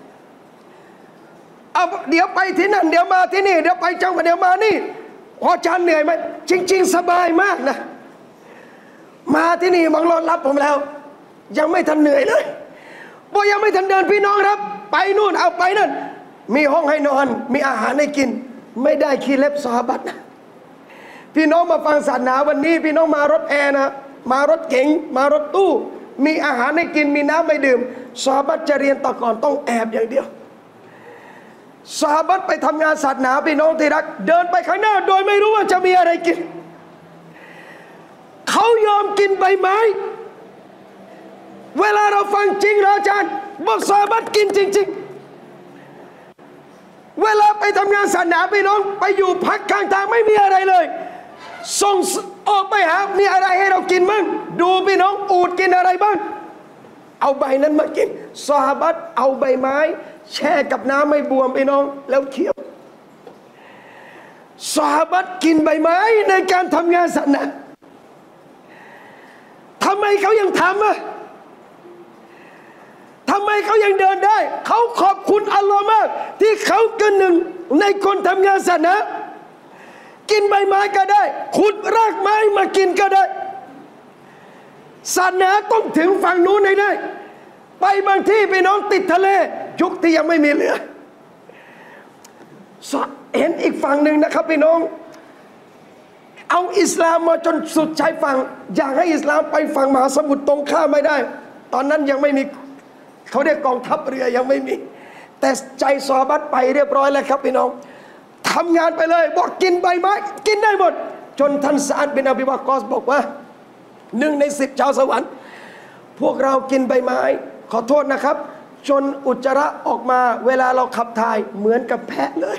เอาเดี๋ยวไปที่นั่นเดี๋ยวมาที่นี่เดี๋ยวไปจังหวัดเดี๋ยวมานี่พออาจารย์เหนื่อยไหมจริงๆสบายมากนะมาที่นี่บังรอนรับผมแล้วยังไม่ทันเหนื่อยเลยพอยังไม่ทันเดินพี่น้องครับไปนู่นเอาไปนั่นมีห้องให้นอนมีอาหารให้กินไม่ได้ขี้เล็บซอฮาบะห์นะพี่น้องมาฟังศาสนาวันนี้พี่น้องมารถแอร์นะมารถเก๋งมารถตู้มีอาหารให้กินมีน้ำให้ดื่มซอฮาบะห์จะเรียนต่อก่อนต้องแอบอย่างเดียวซอฮาบะห์ไปทำงานศาสนาพี่น้องที่รักเดินไปข้างหน้าโดยไม่รู้ว่าจะมีอะไรกินเขายอมกินใบไม้เวลาเราฟังจริงเหรออาจารย์บอกซอฮาบะห์กินจริงๆเวลาไปทำงานศาสนาพี่น้องไปอยู่พักข้างทางไม่มีอะไรเลยส่งออกไปหามีอะไรให้เรากินบ้างดูพี่น้องอูฐกินอะไรบ้างเอาใบนั้นมากินซอฮาบะห์เอาใบไม้แช่กับน้ำไม่บวมพี่น้องแล้วเคี้ยวซอฮาบะห์กินใบไม้ในการทำงานศาสนาทำไมเขายังทำอ่ะทำไมเขายังเดินได้เขาขอบคุณอัลลอฮ์มากที่เขาเป็นหนึ่งในคนทำงานศาสนากินใบไม้ก็ได้ขุดรากไม้มากินก็ได้ศาสนาต้องถึงฝั่งนู้นให้ได้ไปบางที่พี่น้องติดทะเลยุคที่ยังไม่มีเรือเห็นอีกฝั่งหนึ่งนะครับพี่น้องเอาอิสลามมาจนสุดชายฝั่งอยากให้อิสลามไปฝั่งมหาสมุทรตรงข้ามไม่ได้ตอนนั้นยังไม่มีเขาเรียกกองทัพเรือยังไม่มีแต่ใจซอฮาบะห์ไปเรียบร้อยแล้วครับพี่น้องทำงานไปเลยบอกกินใบไม้กินได้หมดจนท่านซะอัดบินอบีวักกอซบอกว่าหนึ่งในสิบชาวสวรรค์พวกเรากินใบไม้ขอโทษนะครับจนอุจจาระออกมาเวลาเราขับถ่ายเหมือนกับแพะเลย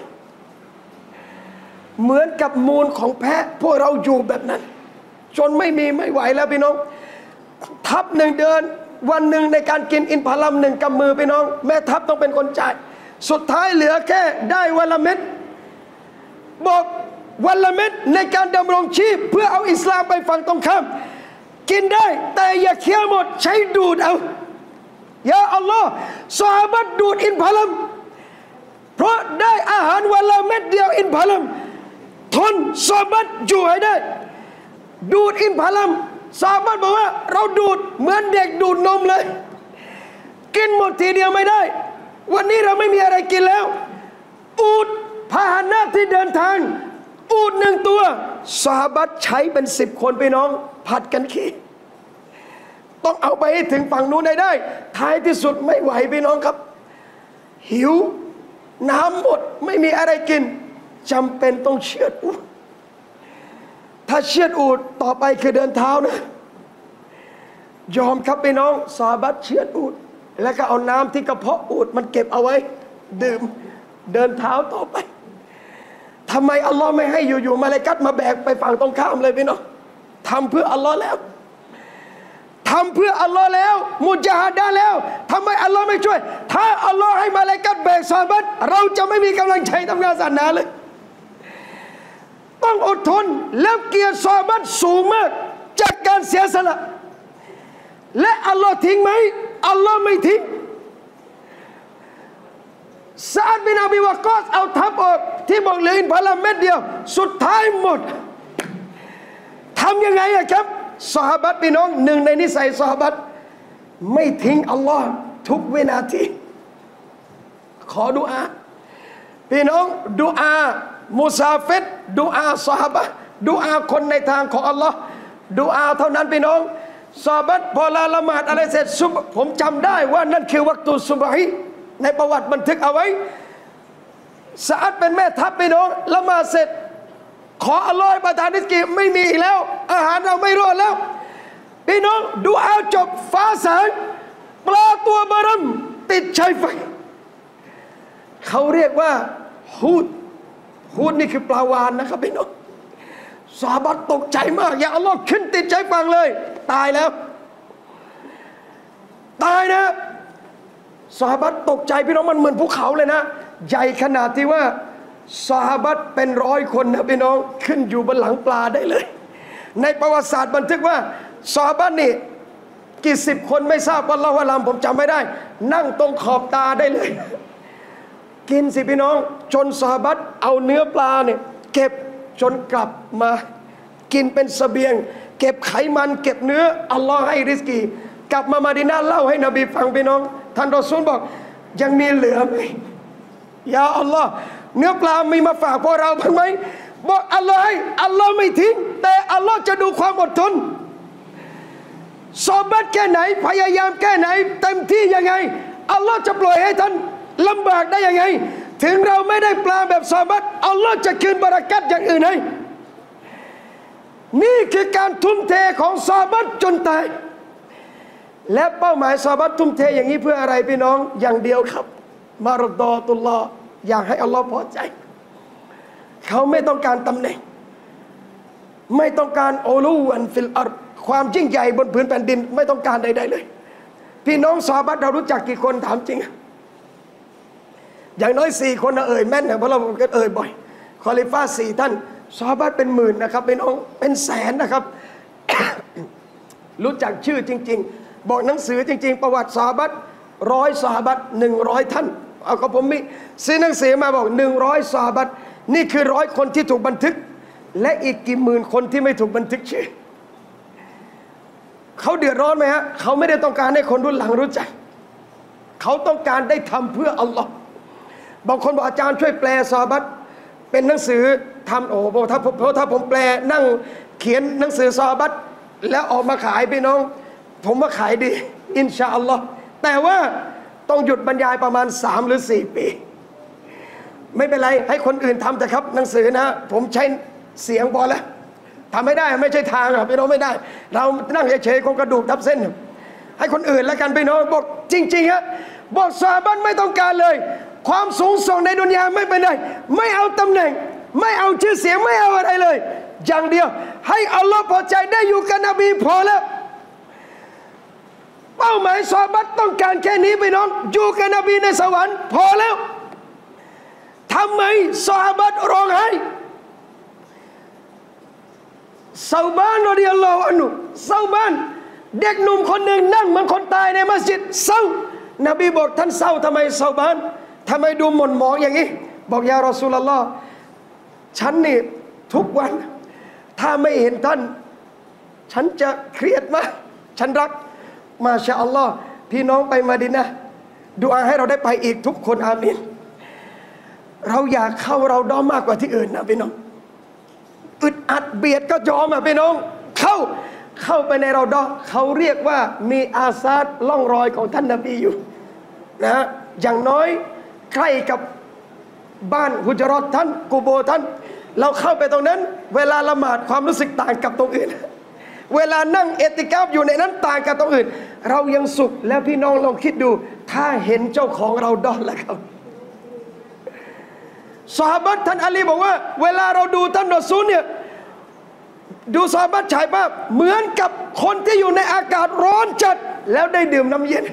เหมือนกับมูลของแพะพวกเราอยู่แบบนั้นจนไม่มีไม่ไหวแล้วพี่น้องทัพหนึ่งเดินวันหนึ่งในการกินอินทผลัมหนึ่งกำมือพี่น้องแม่ทัพต้องเป็นคนจ่ายสุดท้ายเหลือแค่ได้วันละเม็ดบอกวันละเม็ดในการดำรงชีพเพื่อเอาอิสลามไปฝั่งตรงข้ามกินได้แต่อย่าเคี้ยวหมดใช้ดูดเอายาอัลลอฮ์ซอฮาบะห์ดูดอินทผลัมเพราะได้อาหารวันละเม็ดเดียวอินทผลัมทนซอฮาบะห์อยู่ให้ได้ดูดอินทผลัมซอฮาบะห์บอกว่าเราดูดเหมือนเด็กดูดนมเลยกินหมดทีเดียวไม่ได้วันนี้เราไม่มีอะไรกินแล้วอูฐพาหนะที่เดินทางอูฐหนึ่งตัวซอฮาบะห์ใช้เป็นสิบคนพี่น้องผัดกันขี่ต้องเอาไปให้ถึงฝั่งนู้นได้ได้ท้ายที่สุดไม่ไหวพี่น้องครับหิวน้ำหมดไม่มีอะไรกินจำเป็นต้องเชือดอูฐถ้าเชือดอูฐต่อไปคือเดินเท้านะยอมครับพี่น้องซอฮาบะห์เชือดอูฐแล้วก็เอาน้ำที่กระเพาะอูฐมันเก็บเอาไว้ดื่มเดินเท้าต่อไปทำไมอัลลอฮ์ไม่ให้อยู่ๆมาเลาอิกะฮ์มาแบกไปฝั่งตรงข้ามเลยพี่น้องทำเพื่ออัลลอฮ์แล้วทำเพื่ออัลลอฮ์แล้วมุจาฮาดะห์แล้วทำไมอัลลอฮ์ไม่ช่วยถ้าอัลลอฮ์ให้มาเลาอิกะฮ์แบกซอฮาบะห์เราจะไม่มีกำลังใจทำงานศาสนาเลยต้องอดทนแล้วเกียรติซอฮาบะห์สูงมากจากการเสียสละและอัลลอฮ์ทิ้งไหมอัลลอฮ์ไม่ทิ้งซะอัดบินอบีวักกอซเอาทัพออกที่บอกเหลืออินทผลัมเม็ดเดียวสุดท้ายหมดทำยังไงอะครับซอฮาบะห์พี่น้องหนึ่งในนิสัยซอฮาบะห์ไม่ทิ้งอัลลอฮ์ทุกวินาทีขอดุอาพี่น้องดุอามุซาฟิรดุอาซอฮาบะห์ดุอาคนในทางของอัลลอฮ์ดุอาเท่านั้นพี่น้องซอฮาบะห์พอลาละหมาดอะไรเสร็จซุบผมจำได้ว่านั่นคือวักตุซุบฮีในประวัติบันทึกเอาไว้ซะอัดเป็นแม่ทัพพี่น้องละหมาดเสร็จขออัลลอฮ์ประทานริสกีไม่มีอีกแล้วอาหารเราไม่รอดแล้วพี่น้องดูอาจบฟ้าสางปลาตัวบารมติดชายฝั่งเขาเรียกว่าฮูดฮูดนี่คือปลาวานนะครับพี่น้องซอฮาบะห์ตกใจมากอย่าอัลลอฮ์ขึ้นติดชายฝั่งเลยตายแล้วตายนะซอฮาบะห์ตกใจพี่น้องมันเหมือนภูเขาเลยนะใหญ่ขนาดที่ว่าซอฮาบะห์เป็นร้อยคนนะพี่น้องขึ้นอยู่บนหลังปลาได้เลยในประวัติศาสตร์บันทึกว่าซอฮาบะห์นี่กี่สิบคนไม่ทราบว่าละวะลามผมจำไม่ได้นั่งตรงขอบตาได้เลยกินสิพี่น้องจนซอฮาบะห์เอาเนื้อปลาเนี่ยเก็บจนกลับมากินเป็นเสบียงเก็บไขมันเก็บเนื้ออัลลอฮ์ให้ริสกีกลับมามาดีนาเล่าให้นบีฟังพี่น้องท่านรอซูลบอกยังมีเหลือไหมยาอัลลอฮ์เนื้อปลามีมาฝากพวกเราบ้างไหมบอกอัลลอฮ์ให้อัลลอฮ์ไม่ทิ้งแต่อัลลอฮ์จะดูความอดทนซอบัตแค่ไหนพยายามแค่ไหนเต็มที่ยังไงอัลลอฮ์จะปล่อยให้ท่านลำบากได้ยังไงถึงเราไม่ได้ปลาแบบซอบัตอัลลอฮ์จะคืนบารักัตอย่างอื่นให้นี่คือการทุ่มเทของซอบัตจนตายและเป้าหมายซอบัตทุ่มเทอย่างนี้เพื่ออะไรพี่น้องอย่างเดียวครับมารดอตุลลอฮ์อยากให้อัลลอฮ์พอใจเขาไม่ต้องการตำแหน่งไม่ต้องการโอลูอันฟิลอัรความยิ่งใหญ่บนพื้นแผ่นดินไม่ต้องการใดๆเลยพี่น้องซอฮาบะห์เรารู้จักกี่คนถามจริงอย่างน้อยสี่คนนะเอ่ยแม่นนะเพราะเราก็เอ่ยบ่อยคอลิฟาสี่ท่านซอฮาบะห์เป็นหมื่นนะครับพี่น้องเป็นแสนนะครับ รู้จักชื่อจริงๆบอกหนังสือจริงๆประวัติซอฮาบะห์ร้อยซอฮาบะห์หนึ่งร้อยท่านเอาก็ผมมีซื้อหนังสือมาบอกหนึ่งร้อยซอฮาบะห์นี่คือร้อยคนที่ถูกบันทึกและอีกกี่หมื่นคนที่ไม่ถูกบันทึกชื่อเขาเดือดร้อนไหมฮะเขาไม่ได้ต้องการให้คนรุ่นหลังรู้จักเขาต้องการได้ทำเพื่ออัลลอฮ์บางคนบอกอาจารย์ช่วยแปลซอฮาบะห์เป็นหนังสือทำโอ้โหถ้าผมถ้าผมแปลนั่งเขียนหนังสือซอฮาบะห์แล้วออกมาขายพี่น้องผมว่าขายดีอินชาอัลลอฮ์แต่ว่าต้องหยุดบรรยายประมาณสามหรือสี่ปีไม่เป็นไรให้คนอื่นทำแต่ครับหนังสือนะผมใช้เสียงพอแล้วทำไม่ได้ไม่ใช่ทางครับพี่น้องไม่ได้เรานั่งเฉยๆคงกระดูกทับเส้นให้คนอื่นแล้วกันพี่น้องบอกจริงๆฮะบอกซอฮาบะห์ไม่ต้องการเลยความสูงส่งในดุนยาไม่เป็นไรไม่เอาตำแหน่งไม่เอาชื่อเสียงไม่เอาอะไรเลยอย่างเดียวให้อัลลอฮ์พอใจได้อยู่กับนบีพอแล้วเป้าหมายซอฮาบะห์ต้องการแค่นี้พี่น้องอยู่กับนบีในสวรรค์พอแล้วทำไมซอฮาบะห์ร้องไห้ซาบานรอฎิยัลลอฮุอันฮุซาบานเด็กหนุ่มคนหนึ่งนั่งเหมือนคนตายในมัสยิดเศร้านบีบอกท่านเศร้าทำไมซาบานทำไมดูหม่นหมองอย่างนี้บอกยารอซูลุลลอฮ์ฉันนี่ทุกวันถ้าไม่เห็นท่านฉันจะเครียดมากฉันรักมาชาอัลลอฮ์พี่น้องไปมะดีนะห์ดุอาให้เราได้ไปอีกทุกคนอามีนเราอยากเข้าเราดอมมากกว่าที่อื่นนะพี่น้องอึดอัดเบียดก็ยอมอ่ะพี่น้องเข้าเข้าไปในเราดอเขาเรียกว่ามีอาซาดล่องรอยของท่านนบีอยู่นะอย่างน้อยใกล้กับบ้านฮุจเราะห์ท่านกุโบท่านเราเข้าไปตรงนั้นเวลาละหมาดความรู้สึกต่างกับตรงอื่นเวลานั่งเอติกาฟอยู่ในนั้นต่างกับตรงอื่นเรายังสุขแล้วพี่น้องลองคิดดูถ้าเห็นเจ้าของเราดอนแล้วครับซอฮาบะห์ท่านอาลีบอกว่าเวลาเราดูท่านรอซูลเนี่ยดูซอฮาบะห์ฉายภาพเหมือนกับคนที่อยู่ในอากาศร้อนจัดแล้วได้ดื่มน้ำเย็น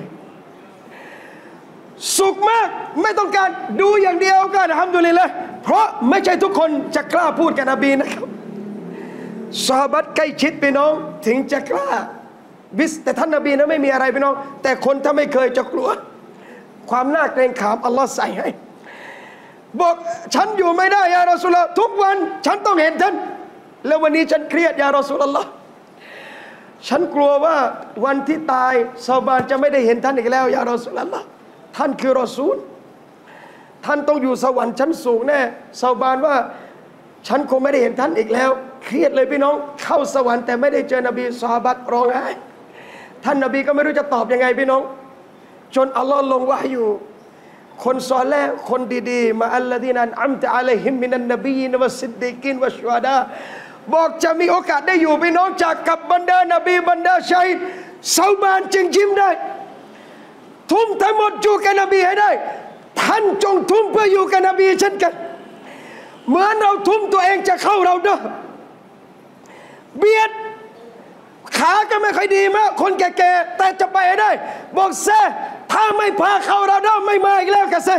สุขมากไม่ต้องการดูอย่างเดียวก็อัลฮัมดุลิลละห์เพราะไม่ใช่ทุกคนจะกล้าพูดกับนบีนะครับซอฮาบะห์ใกล้ชิดพี่น้องถึงจะกล้าวิสแต่ท่านนบีนะไม่มีอะไรพี่น้องแต่คนถ้าไม่เคยจะกลัวความน่าเกรงขามอัลลอฮ์ใส่ให้บอกฉันอยู่ไม่ได้ยารอซูลุลลอฮ์ทุกวันฉันต้องเห็นท่านแล้ววันนี้ฉันเครียดยารอซูลุลลอฮ์ฉันกลัวว่าวันที่ตายซาบานจะไม่ได้เห็นท่านอีกแล้วยารอซูลุลลอฮ์ท่านคือรอซูลท่านต้องอยู่สวรรค์ชั้นสูงแน่ซาบานว่าฉันคงไม่ได้เห็นท่านอีกแล้วเครียดเลยพี่น้องเข้าสวรรค์แต่ไม่ได้เจอนบีซอฮาบะห์ร้องไห้ท่านนบีก็ไม่รู้จะตอบยังไงพี่น้องจนอัลลอฮ์ลงวะห์อยู่คนซอเลห์คนดีๆมาอัลลดีนันอัมตะอะลัยฮิมมินันนบีนวะซิดดีกินวะชุฮะดาบอกจะมีโอกาสได้อยู่พี่น้องจากกับบรรดานบีบรรดาชัยซาบานจึงยิ้มได้ทุ่มทั้งหมดอยู่กับนบีให้ได้ท่านจงทุ่มเพื่ออยู่กับนบีเช่นกันเหมือนเราทุ่มตัวเองจะเข้าเราเด้อเบียดขาก็ไม่ค่อยดีมากคนแก่ๆแต่จะไปให้ได้บอกแซ่ถ้าาไม่พาเข้าเราด้อไม่มาอีกแล้วกันสิ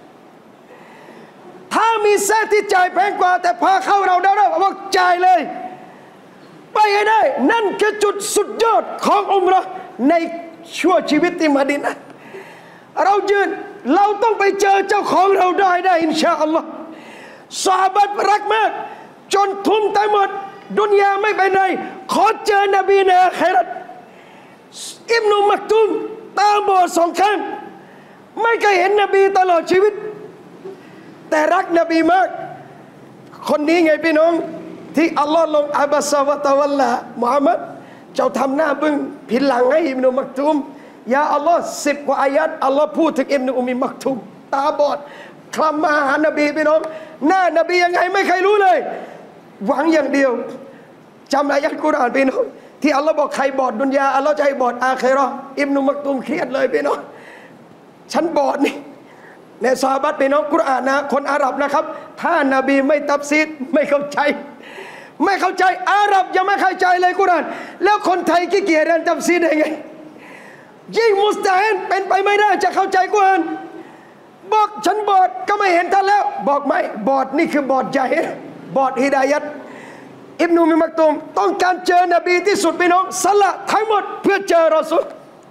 ถ้ามีแซ่ที่จ่ายแพงกว่าแต่พาเข้าเราด้อบอกจ่ายเลยไปให้ได้นั่นคือจุดสุดยอดของอุมเราะห์ในชั่วชีวิตที่มะดีนะห์เรายืนเราต้องไปเจอเจ้าของเราได้ได้อินชาอัลลอฮ์ซอฮาบะห์รักมากจนทุ่มทั้งหมดดุนยาไม่เป็นไรขอเจอนบีในอาคิเราะห์อิบนุมักตุมตาบอดสองข้างไม่เคยเห็นนบีตลอดชีวิตแต่รักนบีมากคนนี้ไงพี่น้องที่อัลลอฮ์ลงอับสะวะตะวัลลามุฮัมมัดเจ้าทำหน้าบึ้งผินหลังให้อิบนุมักตุมยาอัลลอฮ์สิบกว่าอายัดอัลลอฮ์พูดถึงอิบนุอุมมิมักตุมตาบอดคลำมาหานบีพี่น้องหน้านบียังไงไม่เคยรู้เลยหวังอย่างเดียวจำอายัดกุรอานพี่น้องที่อัลลอฮ์บอกใครบอดดุนยาอัลลอฮ์จะให้บอดอาคิเราะห์อิบนุมักตุมเครียดเลยพี่น้องฉันบอดนี่ในซอฮาบะห์พี่น้องกุรอานนะคนอาหรับนะครับถ้านบีไม่ตัฟซีรไม่เข้าใจไม่เข้าใจอาหรับยังไม่เข้าใจเลยกุรอานแล้วคนไทยขี้เกียจเรียนตัฟซีรได้ไงยิ่งมุสตาฮิลเป็นไปไม่ได้จะเข้าใจกุรอานบอกฉันบอดก็ไม่เห็นท่านแล้วบอกไม่บอดนี่คือบอดใจบอดฮิดายัตอิบนุมิมักตุมต้องการเจอนบีที่สุดพี่น้องสละทั้งหมดเพื่อเจอรอซูล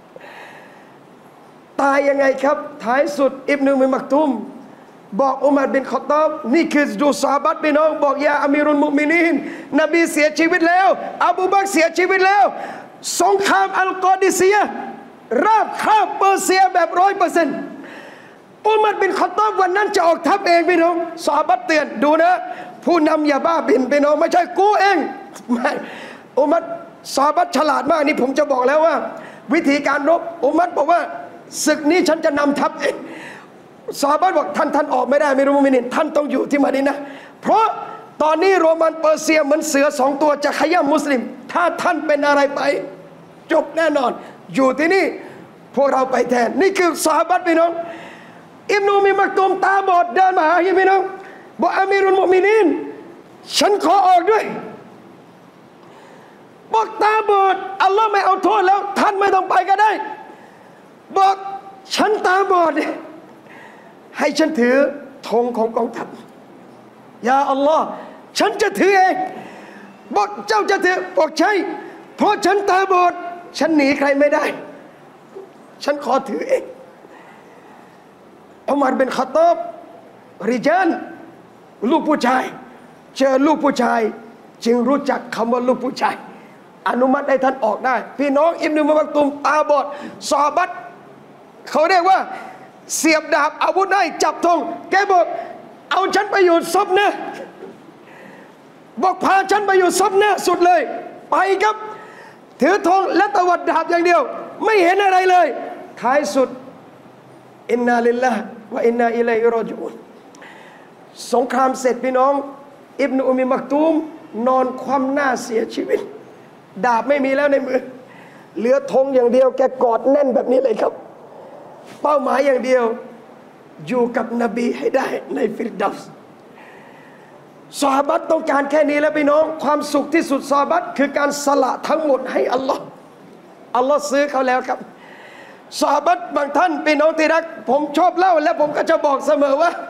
ตายยังไงครับท้ายสุดอิบนุมิมักตุมบอกอุมัรบินคอฏฏอบนี่คือดูซอฮาบะห์พี่น้องบอกยาอามีรุลมุอ์มินีนนบีเสียชีวิตแล้วอบูบักรเสียชีวิตแล้วสงครามอัลกอดิซียะห์ราบคาบเปอร์เซียแบบร้อยเปอร์เซ็นต์อุมัรบินคอฏฏอบวันนั้นจะออกทัพเองพี่น้องซอฮาบะห์เตือนดูนะผู้นำอย่าบ้าบินพี่น้องไม่ใช่กูเองไม่อุมัรซอฮาบะห์ฉลาดมากนี่ผมจะบอกแล้วว่าวิธีการรบอุมัรบอกว่าศึกนี้ฉันจะนำทัพเองซอฮาบะห์บอกท่านท่านออกไม่ได้ไม่รู้มุมินีนท่านต้องอยู่ที่มะดีนะห์เพราะตอนนี้โรมันเปอร์เซียเหมือนเสือสองตัวจะขย้ำมุสลิมถ้าท่านเป็นอะไรไปจบแน่นอนอยู่ที่นี่พวกเราไปแทนนี่คือซอฮาบะห์พี่น้องอิบนุมิมักตุมตาบอดเดินมาหาพี่น้องบอกอามีรุลมุอ์มินีนฉันขอออกด้วยบอกตาบอดอัลลอฮ์ไม่เอาโทษแล้วท่านไม่ต้องไปก็ได้บอกฉันตาบอดให้ฉันถือธงของกองทัพยาอัลลอฮ์ฉันจะถือเองบอกเจ้าจะถือบอกใช่เพราะฉันตาบอดฉันหนีใครไม่ได้ฉันขอถือเองอุมัรบินค็อฏฏอบริญาลลูกผู้ชายเจอลูกผู้ชายจึงรู้จักคำว่าลูกผู้ชายอนุมัติให้ท่านออกได้พี่น้องอิบนุมักตุมตาบอดซอฮาบะห์เขาเรียกว่าเสียบดาบอาวุธได้จับธงแกบอกเอาฉันไปอยู่ซบหน้าบอกพาฉันไปอยู่ซบหน้าสุดเลยไปครับถือธงและตวัดดาบอย่างเดียวไม่เห็นอะไรเลยท้ายสุดอินนาลิลลาห์วะอินนาอิลัยฮิรอญิอูนสงครามเสร็จพี่น้องอิบนุอุมมิมักตุมนอนคว่ำหน้าเสียชีวิตดาบไม่มีแล้วในมือเหลือธงอย่างเดียวแกกอดแน่นแบบนี้เลยครับเป้าหมายอย่างเดียวอยู่กับนบีให้ได้ในฟิรดาวส์ซอฮาบะห์ต้องการแค่นี้แล้วพี่น้องความสุขที่สุดซอฮาบะห์คือการสละทั้งหมดให้อัลลอฮ์อัลลอฮ์ซื้อเขาแล้วครับซอฮาบะห์บางท่านพี่น้องที่รักผมชอบเล่าและผมก็จะบอกเสมอว่า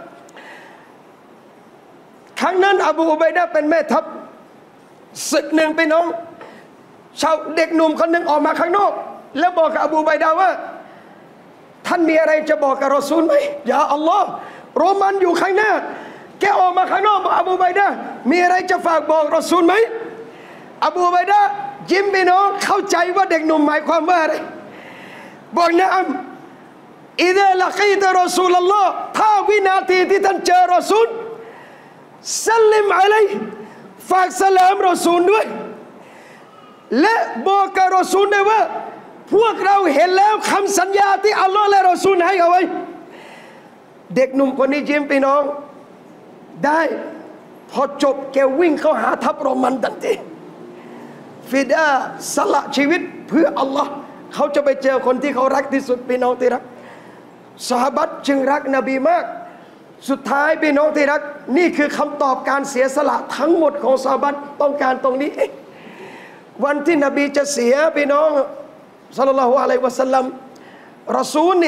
ครั้งนั้นอบูอุบัยดะห์เป็นแม่ทัพศึกหนึ่งพี่น้องชาวเด็กหนุ่มคนหนึ่งออกมาข้างนอกแล้วบอกกับอบูอุบัยดะห์ว่าท่านมีอะไรจะบอกกับรอซูลไหมอย่าอัลลอฮ์โรมันอยู่ข้างหน้าแกออกมาข้างนอกบอกอบูอุบัยดะห์มีอะไรจะฝากบอกรอซูลไหมอบูอุบัยดะห์ยิ้มพี่น้องเข้าใจว่าเด็กหนุ่มหมายความว่าอะไรบอกนะอัมอิดะละกีตะรอซูลอัลลอฮ์ถ้าวินาทีที่ท่านเจอรอซูลสัลลิมอะลัยฝากสลามรอซูลด้วยและบอกกับรอซูลด้วยว่าพวกเราเห็นแล้วคำสัญญาที่อัลลอฮ์และรอซูลให้เอาไว้เด็กหนุ่มคนนี้ยิ้มพี่น้องได้พอจบแกวิ่งเข้าหาทัพโรมันทันทีฟิดาสละชีวิตเพื่ออัลลอฮ์เขาจะไปเจอคนที่เขารักที่สุดพี่น้องที่รักซอฮาบะห์จึงรักนบีมากสุดท้ายพี่น้องที่รักนี่คือคำตอบการเสียสละทั้งหมดของซอฮาบะห์ต้องการตรงนี้วันที่นบีจะเสียพี่น้องศ็อลลัลลอฮุอะลัยฮิวะซัลลัมรอซูลเนี่ย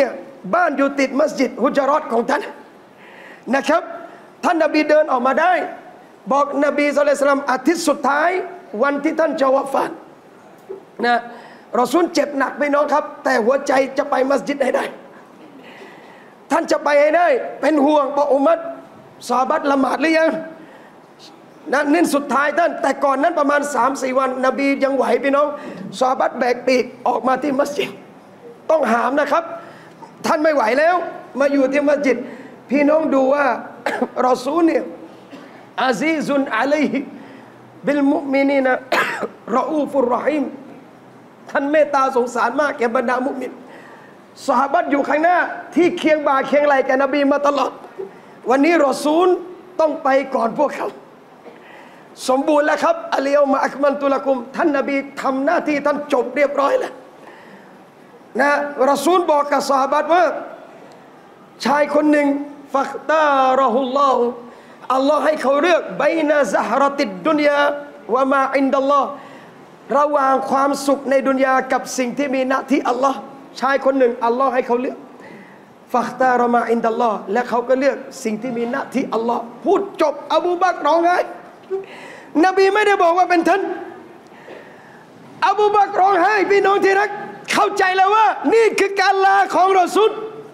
บ้านอยู่ติดมัสยิดฮุจเราะห์ของท่านนะครับท่านนบีเดินออกมาได้บอกนบีศ็อลลัลลอฮุอะลัยฮิวะซัลลัมอาทิตย์สุดท้ายวันที่ท่านจะวะฟาตนะรอซูลเจ็บหนักไปน้องครับแต่หัวใจจะไปมัสยิดให้ได้ท่านจะไปให้ได้เป็นห่วงบอกอุมัตซอฮาบะห์ละหมาดหรือยังนั่นนี่สุดท้ายท่านแต่ก่อนนั้นประมาณ สามสี่ วันนบียังไหวพี่น้องซอฮาบะห์แบกปีกออกมาที่มัสยิดต้องหามนะครับท่านไม่ไหวแล้วมาอยู่ที่มัสยิดพี่น้องดูว่ารอซูลเนี่ยอาซีซุนอะลัยฮิบิลมุมินีนะรออูฟุรเราะฮีมท่านเมตตาสงสารมากแก่บรรดามุมินซอฮาบะห์อยู่ข้างหน้าที่เคียงบ่าเคียงไหล่แก่นบีมาตลอดวันนี้รอซูลต้องไปก่อนพวกเขาสมบูรณ์แล้วครับอัลยอมะอักมัลตุละกุมท่านนบีทำหน้าที่ท่านจบเรียบร้อยแล้วนะรอซูลบอกกับซอฮาบะห์ว่าชายคนหนึ่งฟักตารอฮุลลอฮุอัลลอฮ์ให้เขาเลือกบัยนะซะฮรติดดุนยาวะมาอินดัลลอฮ์ระหว่างความสุขในดุนยากับสิ่งที่มีณที่อัลลอฮ์ชายคนหนึ่งอัลลอฮ์ให้เขาเลือกฟักตารมาอินดัลลอฮ์และเขาก็เลือกสิ่งที่มีณที่อัลลอฮ์พูดจบอบูบักรร้องไห้นบีไม่ได้บอกว่าเป็นท่านอบูบักรร้องไห้พี่น้องที่รักเข้าใจแล้วว่านี่คือการลาของรอซูล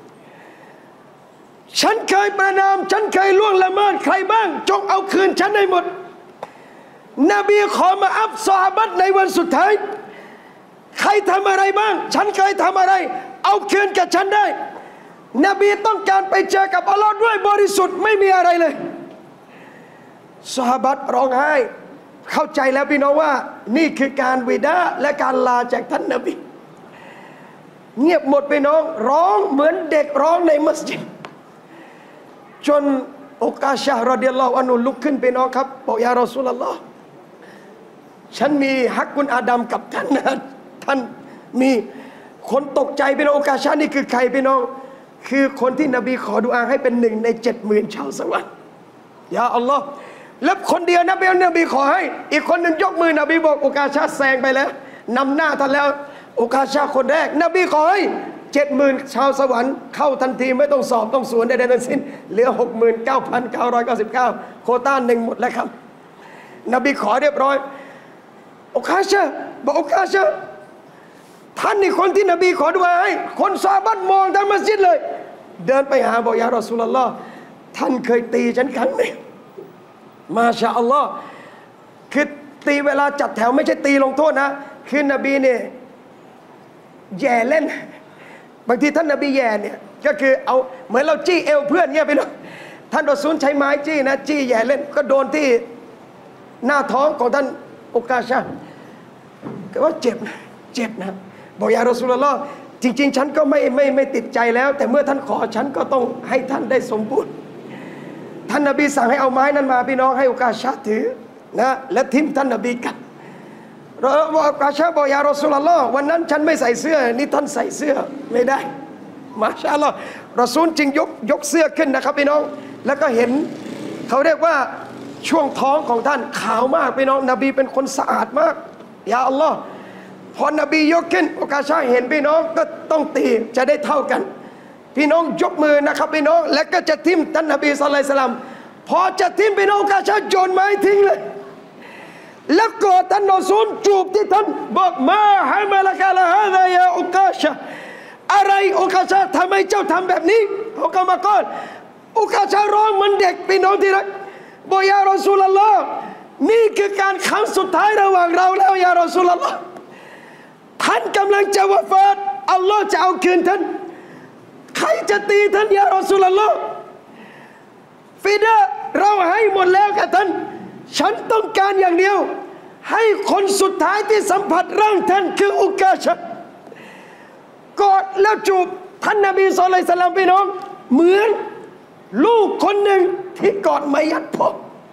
ฉันเคยประนามฉันเคยล่วงละเมิดใครบ้างจงเอาคืนฉันให้หมดนบีขอมาอัพซอฮาบะห์ในวันสุดท้ายใครทำอะไรบ้างฉันเคยทำอะไรเอาคืนกับฉันได้นบีต้องการไปเจอกับอัลลอฮ์ด้วยบริสุทธิ์ไม่มีอะไรเลยซอฮาบะห์ร้องไห้เข้าใจแล้วพี่น้องว่านี่คือการวิดาและการลาจากท่านนบีเงียบหมดพี่น้องร้องเหมือนเด็กร้องในมัสยิดจนอุกาชะฮ์รอฎิยัลลอฮุอันฮุลุกขึ้นพี่น้องครับบอกยารอซูลุลลอฮ์ฉันมีฮักกุนอาดัมกับท่านนะท่านมีคนตกใจพี่น้องอุกาชะห์นี่คือใครพี่น้องคือคนที่นบีขอดุอาให้เป็นหนึ่งในเจ็ดหมื่นชาวสวรรค์ยาอัลลอฮ์แล้วคนเดียวนะเป็นนบีขอให้อีกคนหนึ่งยกมือนบีบอกอุกาชะห์แซงไปแล้วนำหน้าท่านแล้วอุกาชะห์คนแรกนบีขอให้เจ็ดหมื่นชาวสวรรค์เข้าทันทีไม่ต้องสอบต้องสวนใดๆทั้งสิ้นเหลือหกหมื่นเก้าพันเก้าร้อยเก้าสิบเก้าโควต้าหนึ่งหมดแล้วครับนบีขอเรียบร้อยอุกาชะห์บอกอุกาชะห์ท่านนี่คนที่นบีขอดุอาให้คนซอฮาบะห์มองทั้งมัสยิดเลยเดินไปหาบอกยารอซูลุลลอฮ์ท่านเคยตีฉันครั้งหนึ่งมาชาอัลลอฮ์คือตีเวลาจัดแถวไม่ใช่ตีลงโทษนะคือนบีเนี่ยแย่เล่นบางทีท่านนบีแย่เนี่ยก็คือเอาเหมือนเราจี้เอวเพื่อนเงี้ยไปเลยท่านรอซูลใช้ไม้จี้นะจี้แย่เล่นก็โดนที่หน้าท้องของท่านอุกาชะห์ก็ว่าเจ็บนะเจ็บนะบอกยารอซูลุลลอฮ์จริงๆฉันก็ไม่ไม่ไม่ติดใจแล้วแต่เมื่อท่านขอฉันก็ต้องให้ท่านได้สมบูรณ์ท่านนบีสั่งให้เอาไม้นั้นมาพี่น้องให้อุกาชะห์ถือนะและทิ้งท่านนบีกันเราบอกอุกาชะห์บอกยารอซูลุลลอฮ์วันนั้นฉันไม่ใส่เสื้อนี่ท่านใส่เสื้อไม่ได้มาชาอัลลอฮ์รอซูลจึงยกยกเสื้อขึ้นนะครับพี่น้องแล้วก็เห็นเขาเรียกว่าช่วงท้องของท่านขาวมากพี่น้องนบีเป็นคนสะอาดมากยาอัลลอฮ์พอนบียกขึ้นอุกาชะห์เห็นพี่น้องก็ต้องตีจะได้เท่ากันพี่น้องยกมือนะครับพี่น้องแล้วก็จะทิ่มท่านนบีศ็อลลัลลอฮุอะลัยฮิวะซัลลัมพอจะทิ่มพี่น้องอุกาชะห์โยนไม้ทิ้งเลยแล้วกอดท่านรอซูลจูบที่ท่านบอกมาฮะมาละกะละฮาซายาอุกาชะห์อะไรอุกาชะห์ทำไมเจ้าทำแบบนี้เขาก็มาก่อนอุกาชะห์ร้องเหมือนเด็กพี่น้องที่รักบอกยารอซูลุลลอฮ์นี่คือการครั้งสุดท้ายระหว่างเราแล้วยารอซูลุลลอฮ์ท่านกำลังจะวะฟาตอัลลอฮ์จะเอาคืนท่านใครจะตีท่านยารอซูลุลลอฮ์ฟิดาเราให้หมดแล้วกับท่านฉันต้องการอย่างเดียวให้คนสุดท้ายที่สัมผัสร่างท่านคืออุกาชะห์กอดแล้วจูบท่านนบีศ็อลลัลลอฮุอะลัยฮิวะซัลลัมพี่น้องเหมือนลูกคนหนึ่งที่กอดมัยยัดพ่อ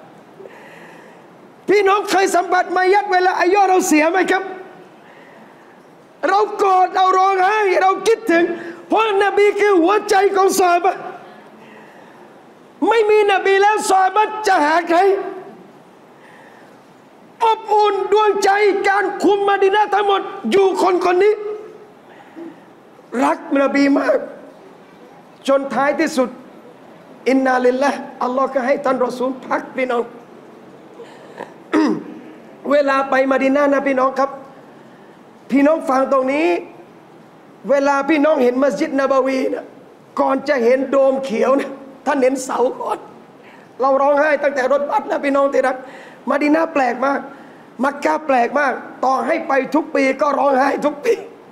พี่น้องเคยสัมผัสมัยยัดเวลาอายุเราเสียไหมครับเรากอดเราร้องไห้เราคิดถึงเพราะนบีคือหัวใจของซอฮาบะห์ไม่มีนบีแล้วซอฮาบะห์จะหาใครอบอุ่นดวงใจการคุมมะดีนะห์ทั้งหมดอยู่คนคนนี้รักนบีมากจนท้ายที่สุดอินนาลิลละห์อัลลอฮ์ก็ให้ท่านรอซูลพักพี่น้อง เวลาไปมะดีนะห์นะพี่น้องครับพี่น้องฟังตรงนี้เวลาพี่น้องเห็นมัสยิดนบาวีนะก่อนจะเห็นโดมเขียวนะท่านเห็นเสาก่อนเราร้องไห้ตั้งแต่รถบัสนะพี่น้องที่รักมะดีนะห์แปลกมากมักกะฮ์แปลกมากต่อให้ไปทุกปีก็ร้องไห้ทุกปี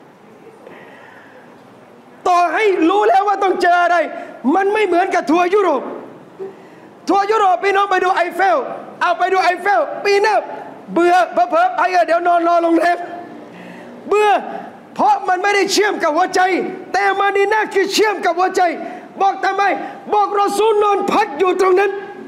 ต่อให้รู้แล้วว่าต้องเจออะไรมันไม่เหมือนกับทัวร์ยุโรปทัวร์ยุโรปพี่น้องไปดูไอเฟลเอาไปดูไอเฟลปีหน้าเบื่อเพ้อๆไปเดี๋ยวนอนรอโรงแรมเบื่อเพราะมันไม่ได้เชื่อมกับหัวใจแต่มะดีนะห์คือเชื่อมกับหัวใจบอกทำไมบอกรอซูลนอนพักอยู่ตรงนั้น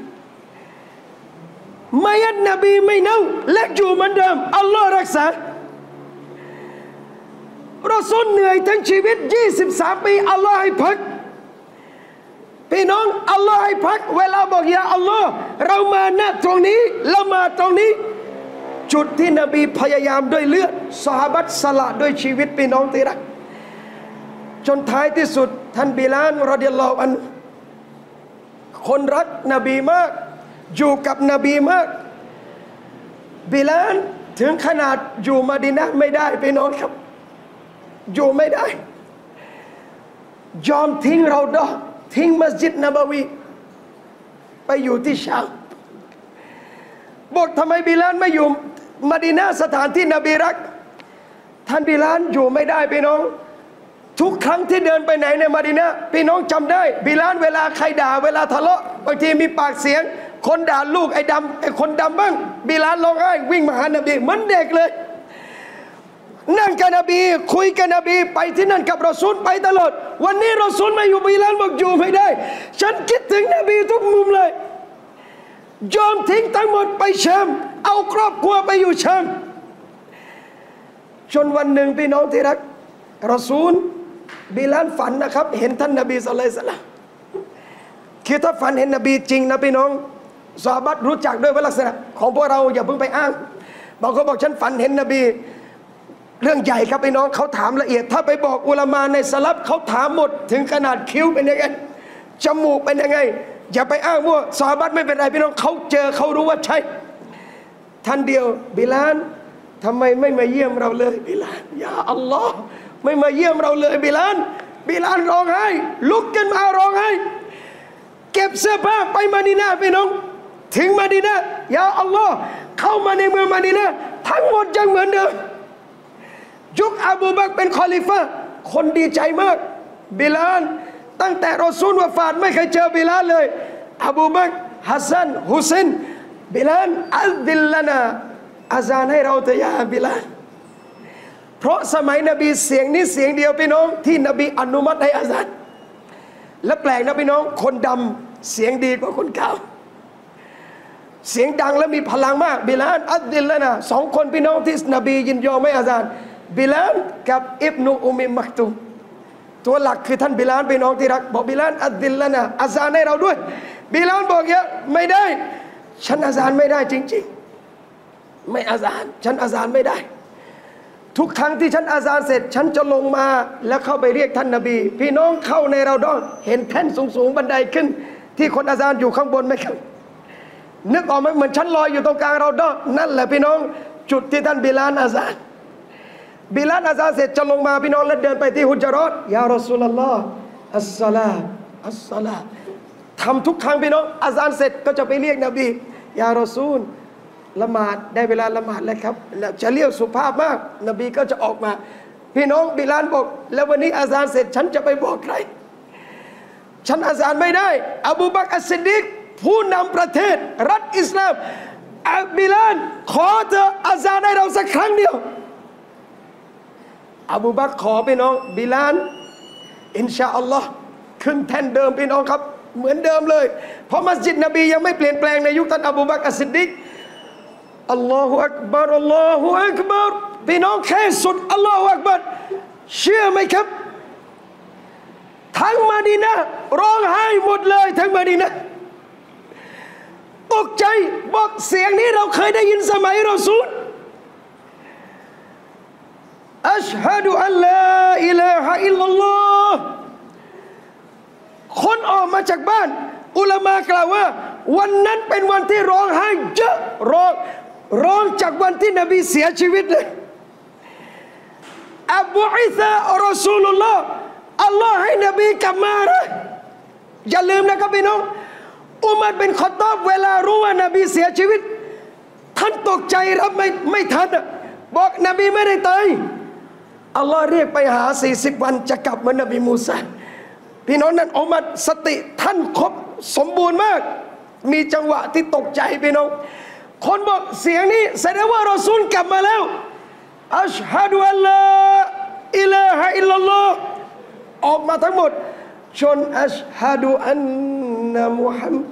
มัยยัดนบีไม่เน่าและอยู่เหมือนเดิมอัลลอฮ์รักษารอซูลเหนื่อยทั้งชีวิตยี่สิบสามปีอัลลอฮ์ให้พักพี่น้องอัลลอฮ์ให้พักเวลาบอกยาอัลลอฮ์เรามาณตรงนี้ละหมาดตรงนี้จุดที่นบีพยายามด้วยเลือดซอฮาบะห์สละด้วยชีวิตพี่น้องที่รักจนท้ายที่สุดท่านบิลาลรอฎิยัลลอฮุอันฮุคนรักนบีมากอยู่กับนบีมากบิลาลถึงขนาดอยู่มะดีนะห์ไม่ได้พี่น้องครับอยู่ไม่ได้ยอมทิ้งเราดอทิ้งมัสยิดนบวีไปอยู่ที่ชามบอกทำไมบิลาลไม่อยู่มะดีนะห์สถานที่นบีรักท่านบิลาลอยู่ไม่ได้พี่น้องทุกครั้งที่เดินไปไหนในมะดีนะห์พี่น้องจำได้บิลาลเวลาใครด่าเวลาทะเลาะบางทีมีปากเสียงคนด่าลูกไอ้ดำไอ้คนดำบ้างบิลาลร้องไห้วิ่งมาหานบีเหมือนเด็กเลยนั่งกับนบีคุยกับนบีไปที่นั่นกับรอซูลไปตลอดวันนี้รอซูลไม่อยู่บิลาลบอกอยู่ไม่ได้ฉันคิดถึงนบีทุกมุมเลยยอมทิ้งทั้งหมดไปชามเอาครอบครัวไปอยู่ชามจนวันหนึ่งพี่น้องที่รักรอซูลบิลาลฝันนะครับเห็นท่านนบีศ็อลลัลลอฮุอะลัยฮิวะซัลลัมคือถ้าฝันเห็นนบีจริงนะพี่น้องซอฮาบะห์รู้จักด้วยว่าลักษณะของพวกเราอย่าเพิ่งไปอ้างบางคนบอกฉันฝันเห็นนบีเรื่องใหญ่ครับพี่น้องเขาถามละเอียดถ้าไปบอกอุลามาในสลับเขาถามหมดถึงขนาดคิ้วเป็นยังไงจมูกเป็นยังไงอย่าไปอ้างมั่วซอฮาบะห์ไม่เป็นไรพี่น้องเขาเจอเขารู้ว่าใช่ท่านเดียวบิลาลทำไมไม่มาเยี่ยมเราเลยบิลาลยาอัลลอฮ์ไม่มาเยี่ยมเราเลยบิลาลบิลาลร้องไห้ลุกขึ้นมาร้องไห้เก็บเสื้อผ้าไปมะดีนะห์พี่น้องถึงมะดีนะห์ยาอัลลอฮ์เข้ามาในเมืองมะดีนะห์ทั้งหมดยังเหมือนเดิมยุคอบูบักรเป็นคอลิฟะคนดีใจมากบิลาลตั้งแต่รอซูลวะฟาตไม่เคยเจอบิลาลเลยอบูบักรฮัสซันฮุเซนบิลาลอัลดิลลานาอาซานให้เราเถอะยาบิลาลเพราะสมัยนบีเสียงนี้เสียงเดียวพี่น้องที่นบีอนุมัติให้อาซานและแปลกนะพี่น้องคนดำเสียงดีกว่าคนขาวเสียงดังและมีพลังมากบิลาลอัลดิลลานาสองคนพี่น้องที่นบียินยอมให้อาซานบิลาลกับอิบนุอุมิมักตุมตัวหลักคือท่านบิลาลพี่น้องที่รักบอกบิลาลอัดดิลละนะอาซานให้เราด้วยบิลาลบอกเยอะไม่ได้ฉันอาซานไม่ได้จริงๆไม่อาซานฉันอาซานไม่ได้ทุกครั้งที่ฉันอาซานเสร็จฉันจะลงมาแล้วเข้าไปเรียกท่านนบีพี่น้องเข้าในเราดอนเห็นแท่นสูงๆบันไดขึ้นที่คนอาซานอยู่ข้างบนไหมครับนึกออกไหมเหมือนฉันลอยอยู่ตรงกลางเราดอนนั่นแหละพี่น้องจุดที่ท่านบิลาลอาซานบิลาลอาซานเสร็จจะลงมาพี่น้องแล้วเดินไปที่ฮุจเราะห์ยารอซูลุลลอฮ์อัสศอลาอัสศอลาทำทุกครั้งพี่น้องอาซานเสร็จก็จะไปเรียกนบียารอซูลละหมาดได้เวลาละหมาดแล้วครับแล้วจะเรียกสุภาพมากนบีก็จะออกมาพี่น้องบิลาลบอกแล้ววันนี้อาซานเสร็จฉันจะไปบอกใครฉันอาซานไม่ได้อบูบักรอัสซิดดีกผู้นำประเทศรัฐอิสลามบิลาลขอเธออาซานให้เราสักครั้งเดียวอบูบักรขอพี่น้องบิลาลอินชาอัลลอฮ์ขึ้นแท่นเดิมพี่น้องครับเหมือนเดิมเลยเพราะมัสยิดนบียังไม่เปลี่ยนแปลงในยุคท่านอบูบักรอัสซิดดีกอัลลอฮฺอักบารอัลลอฮฺอักบารพี่น้องแค่สุดอัลลอฮฺอักบารเชื่อไหมครับทั้งมะดีนะห์ร้องไห้หมดเลยทั้งมะดีนะห์ตกใจบอกเสียงนี้เราเคยได้ยินสมัยรอซูลอัชฮะดุอัลลาอิลาฮะอิลลัลลอฮ์คนออกมาจากบ้านอุลามากล่าวว่าวันนั้นเป็นวันที่ร้องไห้เยอะร้องร้องจากวันที่นบีเสียชีวิตเลยอับูอิซารอซูลุลลอฮ์อัลลอฮ์ให้นบีกลับมานะอย่าลืมนะครับพี่น้องอุมัรบินค็อฏฏอบเวลารู้ว่านบีเสียชีวิตท่านตกใจรับไม่ไม่ทันบอกนบีไม่ได้ตายอัลลอฮ์เรียกไปหาสี่สิบวันจะกลับเหมือนนบีมูซาพี่น้องนั้นอุมัรสติท่านครบสมบูรณ์มากมีจังหวะที่ตกใจพี่น้องคนบอกเสียงนี้แสดงว่ารอซูลกลับมาแล้วอัชฮะดุอัลลอฮ์อิลาฮะอิลลัลลอฮ์ออกมาทั้งหมดจนอัชฮะดุอันนะมุฮัมมัด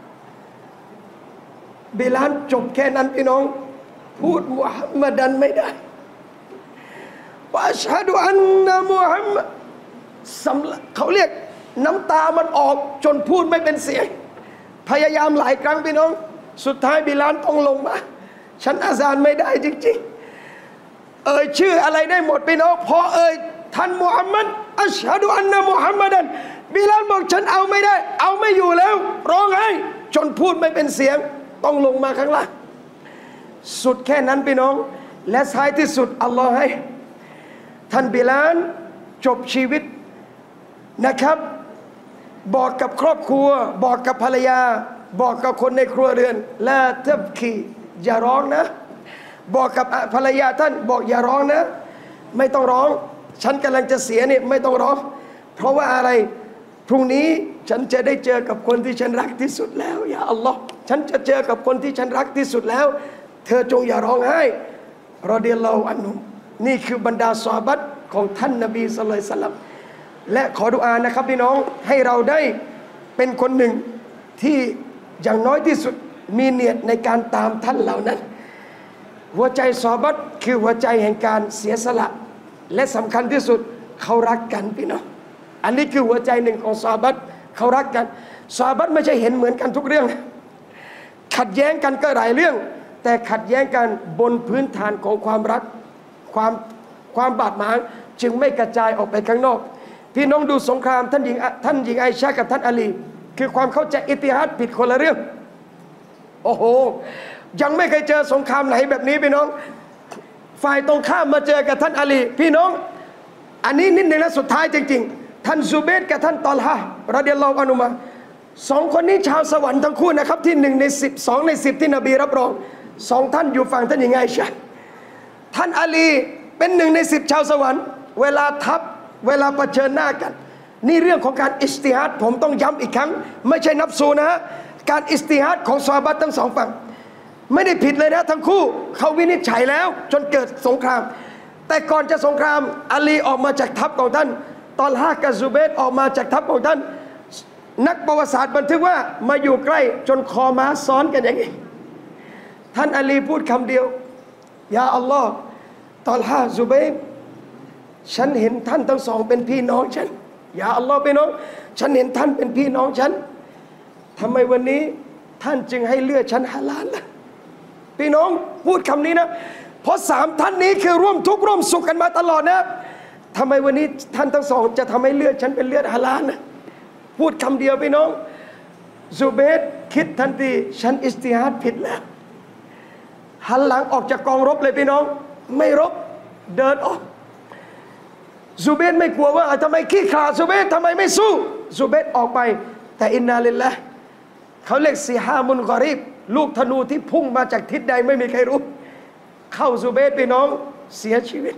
บิลาลจบแค่นั้นพี่น้องพูดมุฮัมมัดันไม่ได้ว่าอัชฮะดุอันนะมุฮัมมัดเขาเรียกน้ำตามันออกจนพูดไม่เป็นเสียงพยายามหลายครั้งพี่น้องสุดท้ายบิลาลต้องลงมาฉันอาซานไม่ได้จริงๆเอ่ยชื่ออะไรได้หมดพี่น้องพอเอ่ยท่านมุฮัมมัดอัชฮะดุอันนะมุฮัมมัดันบิลาลบอกฉันเอาไม่ได้เอาไม่อยู่แล้วร้องไห้จนพูดไม่เป็นเสียงต้องลงมาข้างล่างสุดแค่นั้นพี่น้องและท้ายที่สุดอัลลอฮ์ให้ท่านบิลาลจบชีวิตนะครับบอกกับครอบครัวบอกกับภรรยาบอกกับคนในครัวเรือนละทับคีอย่าร้องนะบอกกับภรรยาท่านบอกอย่าร้องนะไม่ต้องร้องฉันกำลังจะเสียเนี่ยไม่ต้องร้องเพราะว่าอะไรพรุ่งนี้ฉันจะได้เจอกับคนที่ฉันรักที่สุดแล้วอย่าอัลลอฮ์ฉันจะเจอกับคนที่ฉันรักที่สุดแล้วเธอจงอย่าร้องไห้รอฎิยัลลอฮุอันฮุนี่คือบรรดาซอฮาบะห์ของท่านนบีศ็อลลัลลอฮุอะลัยฮิวะซัลลัมและขอดุอานะครับพี่น้องให้เราได้เป็นคนหนึ่งที่อย่างน้อยที่สุดมีเนียดในการตามท่านเหล่านั้นหัวใจซอฮาบะห์คือหัวใจแห่งการเสียสละและสำคัญที่สุดเขารักกันพี่น้องอันนี้คือหัวใจหนึ่งของซอฮาบะห์เขารักกันซอฮาบะห์ไม่ใช่เห็นเหมือนกันทุกเรื่องขัดแย้งกันก็หลายเรื่องแต่ขัดแย้งกันบนพื้นฐานของความรักความความบาดหมางจึงไม่กระจายออกไปข้างนอกพี่น้องดูสงครามท่านหญิงท่านหญิงไอชากับท่านอาลีคือความเข้าใจอิติฮัดผิดคนละเรื่องโอ้โหยังไม่เคยเจอสงครามไหนแบบนี้พี่น้องฝ่ายตรงข้ามมาเจอกับท่านอาลีพี่น้องอันนี้นิดหนึ่งแล้วสุดท้ายจริงๆท่านซูเบตกับท่านตอลฮะรอฎิยัลลอฮุอันฮุมาสองคนนี้ชาวสวรรค์ทั้งคู่นะครับที่หนึ่งในสิบสองในสิบที่นบีรับรองสองท่านอยู่ฝั่งท่านหญิงไอชาท่านอาลีเป็นหนึ่งในสิบชาวสวรรค์เวลาทัพเวลาเผชิญหน้ากันนี่เรื่องของการอิสติฮัดผมต้องย้ำอีกครั้งไม่ใช่นับซูนะฮะการอิสติฮัดของซอฮาบะห์ทั้งสองฝั่งไม่ได้ผิดเลยนะทั้งคู่เขาวินิจฉัยแล้วจนเกิดสงครามแต่ก่อนจะสงครามอาลีออกมาจากทัพของท่านตอลฮะกับซูเบตออกมาจากทัพของท่านนักประวัติศาสตร์บันทึกว่ามาอยู่ใกล้จนคอม้าซ้อนกันอย่างนี้ท่านอาลีพูดคำเดียวยาอัลลอฮ์ตอลฮะซูเบตฉันเห็นท่านทั้งสองเป็นพี่น้องฉันอย่าอัลลอฮ์พี่น้องฉันเห็นท่านเป็นพี่น้องฉันทำไมวันนี้ท่านจึงให้เลือดฉันฮาลาลล่ะพี่น้องพูดคำนี้นะเพราะสามท่านนี้คือร่วมทุกข์ร่วมสุขกันมาตลอดนะทำไมวันนี้ท่านทั้งสองจะทำให้เลือดฉันเป็นเลือดฮาลาลนะพูดคำเดียวพี่น้องซูเบตคิดทันทีฉันอิสติฮัดผิดแล้วหันหลังออกจากกองรบเลยพี่น้องไม่รบเดินออกซูเบตไม่กลัวว่าทำไมขี้ขลาดซูเบตทำไมไม่สู้ซูเบตออกไปแต่อินนาลิลละเขาเรียกซีฮามุนกอรีบลูกธนูที่พุ่งมาจากทิศใดไม่มีใครรู้เข้าซูเบตพี่น้องเสียชีวิต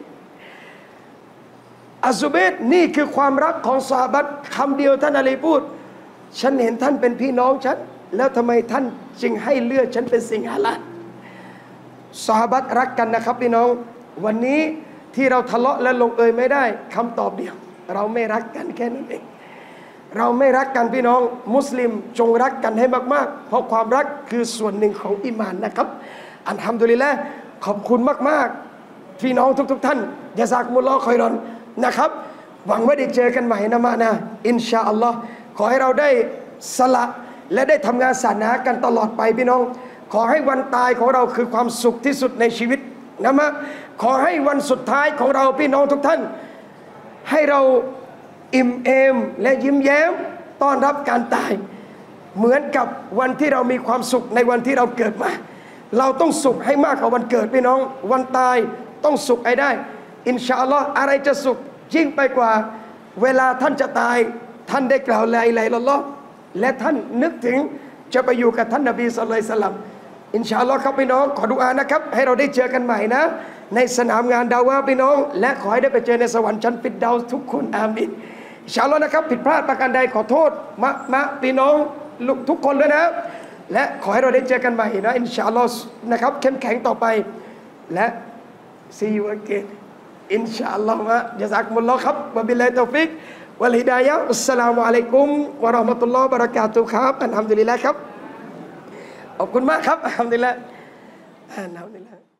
อัซูเบตนี่คือความรักของซอฮาบะห์คำเดียวท่านอาลีพูดฉันเห็นท่านเป็นพี่น้องฉันแล้วทำไมท่านจึงให้เลือดฉันเป็นสิ่งฮาลาลซอฮาบะห์รักกันนะครับพี่น้องวันนี้ที่เราทะเลาะและลงเอยไม่ได้คำตอบเดียวเราไม่รักกันแค่นั้นเองเราไม่รักกันพี่น้องมุสลิมจงรักกันให้มากๆเพราะความรักคือส่วนหนึ่งของอีหม่านนะครับอัลฮัมดุลิลละห์ขอบคุณมากๆพี่น้องทุกๆท่านยะซากุมุลลอฮ์คอยรอนนะครับหวังว่าได้เจอกันใหม่นะมานะอินชาอัลลอฮ์ขอให้เราได้สละและได้ทำงานศาสนากันตลอดไปพี่น้องขอให้วันตายของเราคือความสุขที่สุดในชีวิตนะมะขอให้วันสุดท้ายของเราพี่น้องทุกท่านให้เราอิ่มเอมและยิ้มแย้มต้อนรับการตายเหมือนกับวันที่เรามีความสุขในวันที่เราเกิดมาเราต้องสุขให้มากกว่าวันเกิดพี่น้องวันตายต้องสุขให้ได้อินชาอัลลอฮ์อะไรจะสุขยิ่งไปกว่าเวลาท่านจะตายท่านได้กล่าวลาอิลาฮะอิลลัลลอฮ์และท่านนึกถึงจะไปอยู่กับท่านนบีศ็อลลัลลอฮุอะลัยฮิวะซัลลัมอินชาอัลลอฮ์ครับพี่น้องขอดุอานะครับให้เราได้เจอกันใหม่นะในสนามงานดาวะพี่น้องและขอให้ได้ไปเจอในสวรรค์ชั้นฟิรเดาส์ทุกคนอามีนอินชาอัลลอฮ์นะครับผิดพลาดประการใดขอโทษมะมะพี่น้องทุกคนด้วยนะและขอให้เราได้เจอกันใหม่นะอินชาอัลลอฮ์นะครับเข้มแข็งต่อไปและ see you again อินชาอัลลอฮ์มะญะซากุมุลลอฮ์ครับวะบิลลาฮิตตอฟิกวัลฮิดายะฮ์อัสสลามุอะลัยกุมวะเราะห์มะตุลลอฮ์วะบะเราะกาตุฮ์ครับอัลฮัมดุลิลลาห์ครับขอบคุณมากครับอัลฮัมดุลิลลาห์อัลฮัมดุลิลลาห์